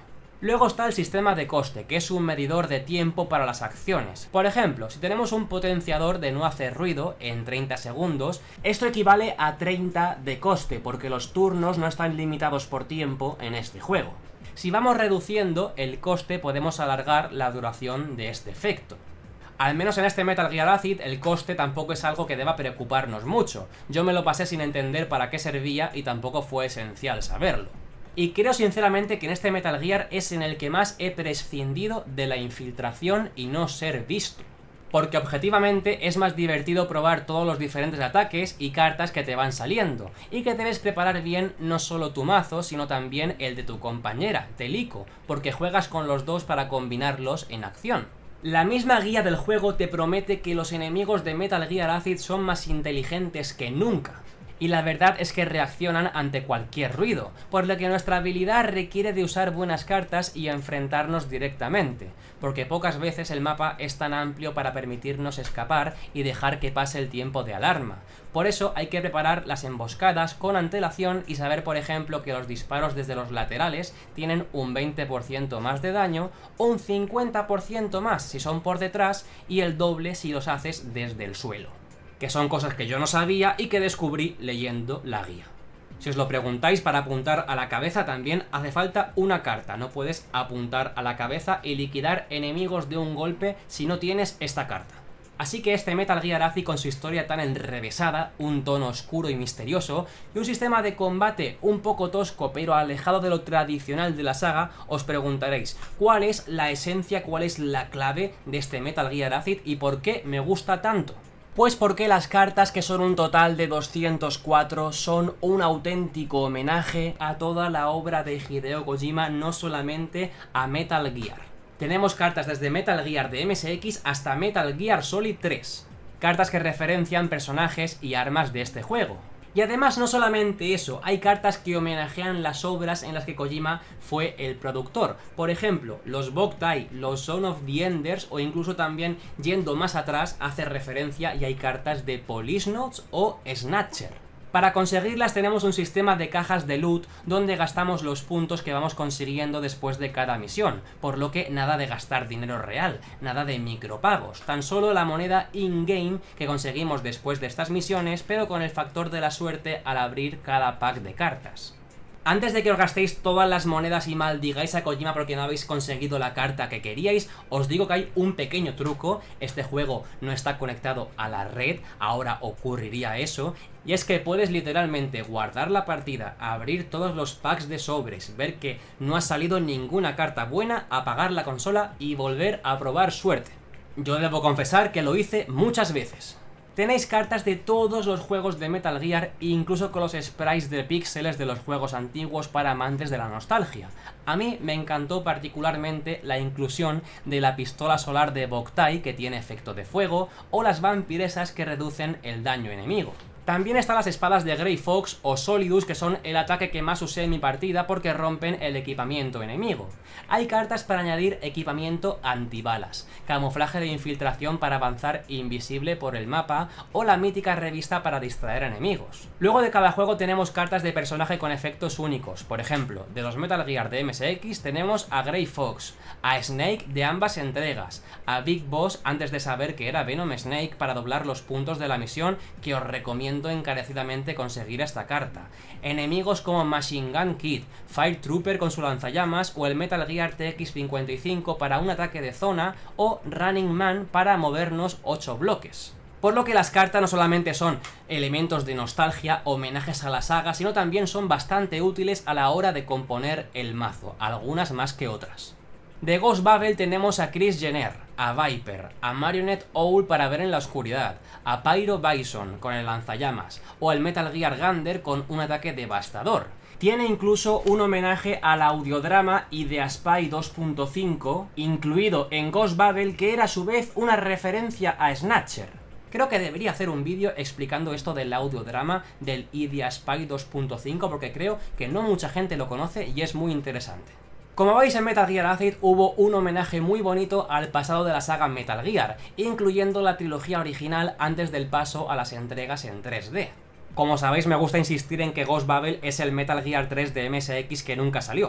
Luego está el sistema de coste, que es un medidor de tiempo para las acciones. Por ejemplo, si tenemos un potenciador de no hacer ruido en treinta segundos, esto equivale a treinta de coste, porque los turnos no están limitados por tiempo en este juego. Si vamos reduciendo el coste, podemos alargar la duración de este efecto. Al menos en este Metal Gear Acid, el coste tampoco es algo que deba preocuparnos mucho. Yo me lo pasé sin entender para qué servía y tampoco fue esencial saberlo. Y creo sinceramente que en este Metal Gear es en el que más he prescindido de la infiltración y no ser visto. Porque objetivamente es más divertido probar todos los diferentes ataques y cartas que te van saliendo, y que debes preparar bien no solo tu mazo, sino también el de tu compañera, Teliko, porque juegas con los dos para combinarlos en acción. La misma guía del juego te promete que los enemigos de Metal Gear Acid son más inteligentes que nunca. Y la verdad es que reaccionan ante cualquier ruido, por lo que nuestra habilidad requiere de usar buenas cartas y enfrentarnos directamente, porque pocas veces el mapa es tan amplio para permitirnos escapar y dejar que pase el tiempo de alarma. Por eso hay que preparar las emboscadas con antelación y saber, por ejemplo, que los disparos desde los laterales tienen un veinte por ciento más de daño, un cincuenta por ciento más si son por detrás y el doble si los haces desde el suelo. Que son cosas que yo no sabía y que descubrí leyendo la guía. Si os lo preguntáis, para apuntar a la cabeza también hace falta una carta, no puedes apuntar a la cabeza y liquidar enemigos de un golpe si no tienes esta carta. Así que este Metal Gear Acid, con su historia tan enrevesada, un tono oscuro y misterioso, y un sistema de combate un poco tosco pero alejado de lo tradicional de la saga, os preguntaréis, ¿cuál es la esencia, cuál es la clave de este Metal Gear Acid y por qué me gusta tanto? Pues porque las cartas, que son un total de doscientos cuatro, son un auténtico homenaje a toda la obra de Hideo Kojima, no solamente a Metal Gear. Tenemos cartas desde Metal Gear de M S X hasta Metal Gear Solid tres. Cartas que referencian personajes y armas de este juego. Y además no solamente eso, hay cartas que homenajean las obras en las que Kojima fue el productor. Por ejemplo, los Boktai, los Son of the Enders, o incluso también, yendo más atrás, hace referencia y hay cartas de Police Notes o Snatcher. Para conseguirlas tenemos un sistema de cajas de loot donde gastamos los puntos que vamos consiguiendo después de cada misión, por lo que nada de gastar dinero real, nada de micropagos, tan solo la moneda in-game que conseguimos después de estas misiones, pero con el factor de la suerte al abrir cada pack de cartas. Antes de que os gastéis todas las monedas y maldigáis a Kojima porque no habéis conseguido la carta que queríais, os digo que hay un pequeño truco. Este juego no está conectado a la red, ahora ocurriría eso, y es que puedes literalmente guardar la partida, abrir todos los packs de sobres, ver que no ha salido ninguna carta buena, apagar la consola y volver a probar suerte. Yo debo confesar que lo hice muchas veces. Tenéis cartas de todos los juegos de Metal Gear, incluso con los sprites de píxeles de los juegos antiguos para amantes de la nostalgia. A mí me encantó particularmente la inclusión de la pistola solar de Boktai, que tiene efecto de fuego, o las vampiresas que reducen el daño enemigo. También están las espadas de Grey Fox o Solidus, que son el ataque que más usé en mi partida porque rompen el equipamiento enemigo. Hay cartas para añadir equipamiento antibalas, camuflaje de infiltración para avanzar invisible por el mapa o la mítica revista para distraer enemigos. Luego de cada juego tenemos cartas de personaje con efectos únicos. Por ejemplo, de los Metal Gear de M S X tenemos a Grey Fox, a Snake de ambas entregas, a Big Boss antes de saber que era Venom Snake para doblar los puntos de la misión, que os recomiendo encarecidamente conseguir esta carta. Enemigos como Machine Gun Kid, Fire Trooper con su lanzallamas o el Metal Gear T X cincuenta y cinco para un ataque de zona o Running Man para movernos ocho bloques. Por lo que las cartas no solamente son elementos de nostalgia, homenajes a la saga, sino también son bastante útiles a la hora de componer el mazo, algunas más que otras. De Ghost Babel tenemos a Chris Jenner, a Viper, a Marionette Owl para ver en la oscuridad, a Pyro Bison con el lanzallamas, o al Metal Gear Gander con un ataque devastador. Tiene incluso un homenaje al audiodrama Idea Spy dos punto cinco, incluido en Ghost Babel, que era a su vez una referencia a Snatcher. Creo que debería hacer un vídeo explicando esto del audiodrama del Idea Spy dos punto cinco, porque creo que no mucha gente lo conoce y es muy interesante. Como veis, en Metal Gear Acid hubo un homenaje muy bonito al pasado de la saga Metal Gear, incluyendo la trilogía original antes del paso a las entregas en tres D. Como sabéis, me gusta insistir en que Ghost Babel es el Metal Gear tres de M S X que nunca salió.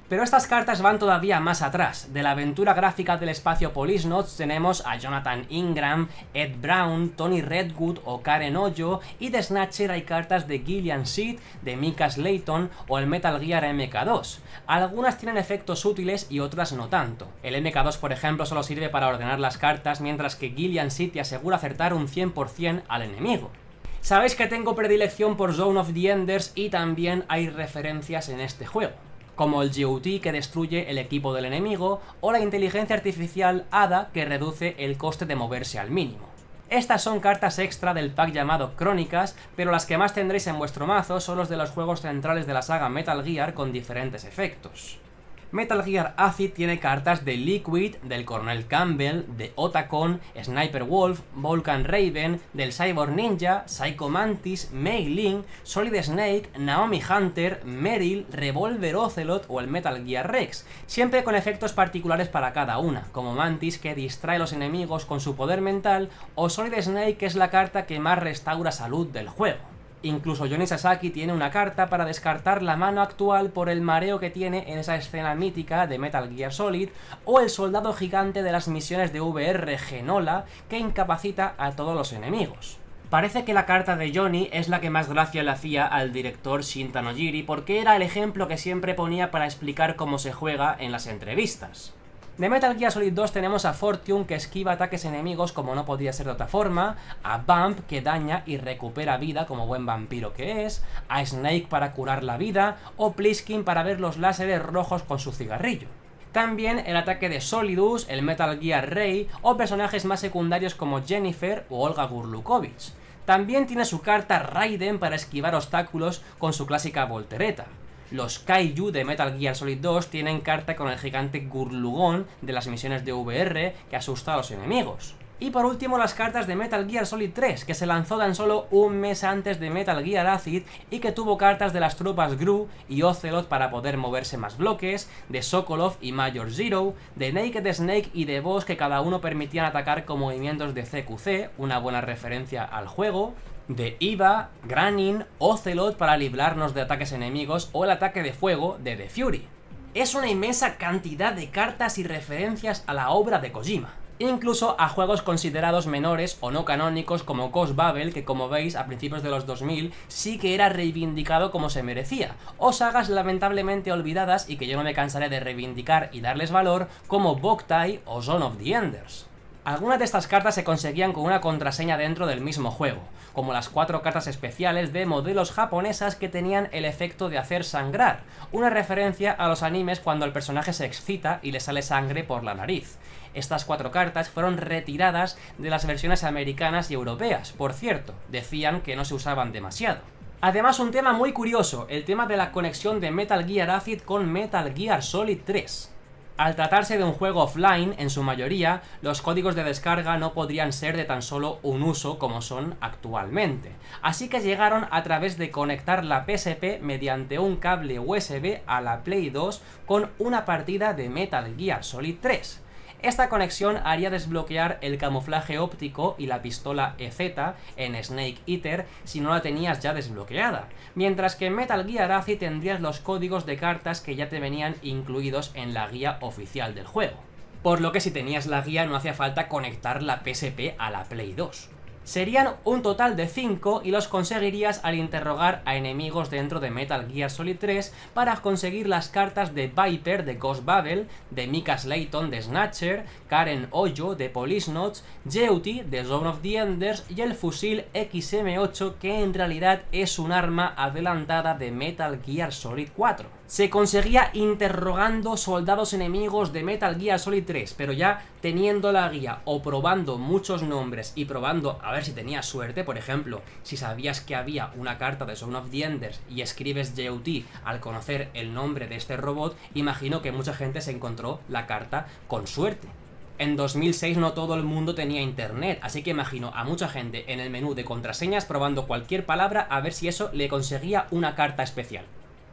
Pero estas cartas van todavía más atrás. De la aventura gráfica del espacio Police tenemos a Jonathan Ingram, Ed Brown, Tony Redwood o Karen Ojo, y de Snatcher hay cartas de Gillian Seed, de Mika Slayton o el Metal Gear M K dos. Algunas tienen efectos útiles y otras no tanto. El M K dos, por ejemplo, solo sirve para ordenar las cartas, mientras que Gillian Seed te asegura acertar un cien por cien al enemigo. Sabéis que tengo predilección por Zone of the Enders y también hay referencias en este juego, como el G O T que destruye el equipo del enemigo o la inteligencia artificial H A D A que reduce el coste de moverse al mínimo. Estas son cartas extra del pack llamado Crónicas, pero las que más tendréis en vuestro mazo son los de los juegos centrales de la saga Metal Gear con diferentes efectos. Metal Gear Acid tiene cartas de Liquid, del Colonel Campbell, de Otacon, Sniper Wolf, Vulcan Raven, del Cyborg Ninja, Psycho Mantis, Mei Ling, Solid Snake, Naomi Hunter, Meryl, Revolver Ocelot o el Metal Gear Rex, siempre con efectos particulares para cada una, como Mantis que distrae a los enemigos con su poder mental, o Solid Snake que es la carta que más restaura salud del juego. Incluso Johnny Sasaki tiene una carta para descartar la mano actual por el mareo que tiene en esa escena mítica de Metal Gear Solid, o el soldado gigante de las misiones de V R Genola que incapacita a todos los enemigos. Parece que la carta de Johnny es la que más gracia le hacía al director Shin Tanojiri porque era el ejemplo que siempre ponía para explicar cómo se juega en las entrevistas. De Metal Gear Solid dos tenemos a Fortune que esquiva ataques enemigos como no podía ser de otra forma, a Bump que daña y recupera vida como buen vampiro que es, a Snake para curar la vida o Pliskin para ver los láseres rojos con su cigarrillo. También el ataque de Solidus, el Metal Gear Ray o personajes más secundarios como Jennifer o Olga Gurlukovich. También tiene su carta Raiden para esquivar obstáculos con su clásica voltereta. Los Kaiju de Metal Gear Solid dos tienen carta con el gigante Gurlugon de las misiones de V R que asusta a los enemigos. Y por último las cartas de Metal Gear Solid tres, que se lanzó tan solo un mes antes de Metal Gear Acid y que tuvo cartas de las tropas Gru y Ocelot para poder moverse más bloques, de Sokolov y Major Zero, de Naked Snake y de Boss que cada uno permitían atacar con movimientos de C Q C, una buena referencia al juego, de Eva, Granin, Ocelot para librarnos de ataques enemigos o el ataque de fuego de The Fury. Es una inmensa cantidad de cartas y referencias a la obra de Kojima. Incluso a juegos considerados menores o no canónicos como Ghost Babel, que como veis a principios de los dos mil sí que era reivindicado como se merecía, o sagas lamentablemente olvidadas y que yo no me cansaré de reivindicar y darles valor como Boktai o Zone of the Enders. Algunas de estas cartas se conseguían con una contraseña dentro del mismo juego, como las cuatro cartas especiales de modelos japonesas que tenían el efecto de hacer sangrar, una referencia a los animes cuando el personaje se excita y le sale sangre por la nariz. Estas cuatro cartas fueron retiradas de las versiones americanas y europeas, por cierto, decían que no se usaban demasiado. Además, un tema muy curioso, el tema de la conexión de Metal Gear Acid con Metal Gear Solid tres. Al tratarse de un juego offline, en su mayoría, los códigos de descarga no podrían ser de tan solo un uso como son actualmente. Así que llegaron a través de conectar la P S P mediante un cable U S B a la Play dos con una partida de Metal Gear Solid tres. Esta conexión haría desbloquear el camuflaje óptico y la pistola E Z en Snake Eater si no la tenías ya desbloqueada, mientras que en Metal Gear Acid tendrías los códigos de cartas que ya te venían incluidos en la guía oficial del juego. Por lo que si tenías la guía no hacía falta conectar la P S P a la Play dos. Serían un total de cinco y los conseguirías al interrogar a enemigos dentro de Metal Gear Solid tres para conseguir las cartas de Viper de Ghost Babel, de Mika Slayton de Snatcher, Karen Ojo de Police Notes, Jeuti de Zone of the Enders y el fusil X M ocho que en realidad es un arma adelantada de Metal Gear Solid cuatro. Se conseguía interrogando soldados enemigos de Metal Gear Solid tres, pero ya teniendo la guía o probando muchos nombres y probando a ver si tenías suerte, por ejemplo, si sabías que había una carta de Zone of the Enders y escribes J O T al conocer el nombre de este robot, imagino que mucha gente se encontró la carta con suerte. En dos mil seis no todo el mundo tenía internet, así que imagino a mucha gente en el menú de contraseñas probando cualquier palabra a ver si eso le conseguía una carta especial.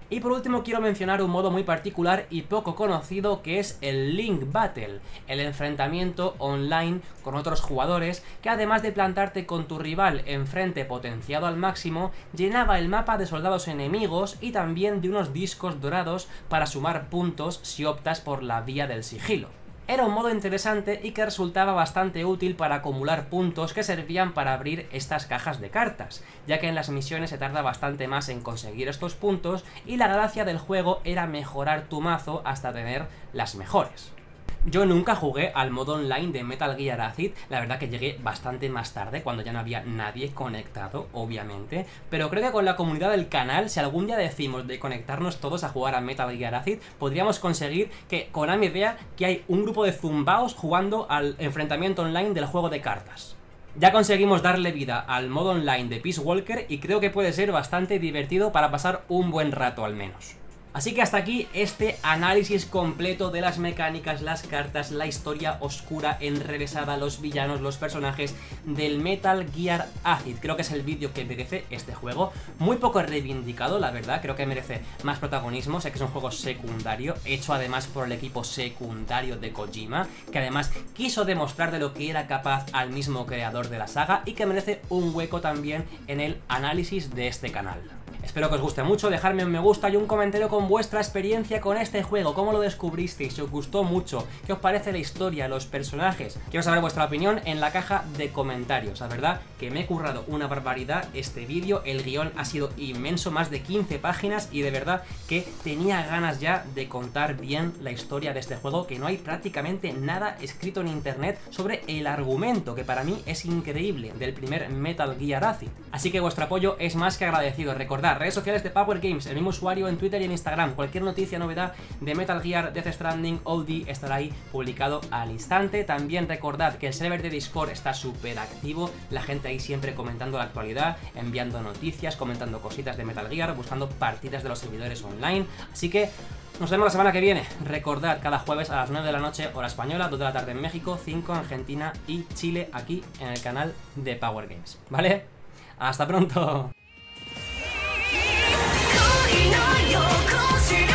Y por último quiero mencionar un modo muy particular y poco conocido, que es el Link Battle, el enfrentamiento online con otros jugadores que, además de plantarte con tu rival enfrente potenciado al máximo, llenaba el mapa de soldados enemigos y también de unos discos dorados para sumar puntos si optas por la vía del sigilo. Era un modo interesante y que resultaba bastante útil para acumular puntos que servían para abrir estas cajas de cartas, ya que en las misiones se tarda bastante más en conseguir estos puntos y la gracia del juego era mejorar tu mazo hasta tener las mejores. Yo nunca jugué al modo online de Metal Gear Acid, la verdad que llegué bastante más tarde, cuando ya no había nadie conectado, obviamente, pero creo que con la comunidad del canal, si algún día decimos de conectarnos todos a jugar a Metal Gear Acid, podríamos conseguir que Konami vea que hay un grupo de zumbaos jugando al enfrentamiento online del juego de cartas. Ya conseguimos darle vida al modo online de Peace Walker y creo que puede ser bastante divertido para pasar un buen rato al menos. Así que hasta aquí este análisis completo de las mecánicas, las cartas, la historia oscura, enrevesada, los villanos, los personajes del Metal Gear Acid. Creo que es el vídeo que merece este juego, muy poco reivindicado, la verdad, creo que merece más protagonismo. Sé que es un juego secundario, hecho además por el equipo secundario de Kojima, que además quiso demostrar de lo que era capaz al mismo creador de la saga y que merece un hueco también en el análisis de este canal. Espero que os guste mucho, dejadme un me gusta y un comentario con vuestra experiencia con este juego, cómo lo descubristeis, si os gustó mucho, qué os parece la historia, los personajes. Quiero saber vuestra opinión en la caja de comentarios. La verdad que me he currado una barbaridad este vídeo, el guión ha sido inmenso, más de quince páginas, y de verdad que tenía ganas ya de contar bien la historia de este juego, que no hay prácticamente nada escrito en internet sobre el argumento, que para mí es increíble, del primer Metal Gear Acid. Así que vuestro apoyo es más que agradecido. Recordad, redes sociales de Power Games, el mismo usuario en Twitter y en Instagram. Cualquier noticia, novedad de Metal Gear, Death Stranding, Oldie estará ahí publicado al instante. También recordad que el server de Discord está súper activo, la gente ahí siempre comentando la actualidad, enviando noticias, comentando cositas de Metal Gear, buscando partidas de los servidores online. Así que nos vemos la semana que viene. Recordad, cada jueves a las nueve de la noche, hora española, dos de la tarde en México, cinco en Argentina y Chile, aquí en el canal de Power Games, ¿vale? ¡Hasta pronto! 恋の横知ら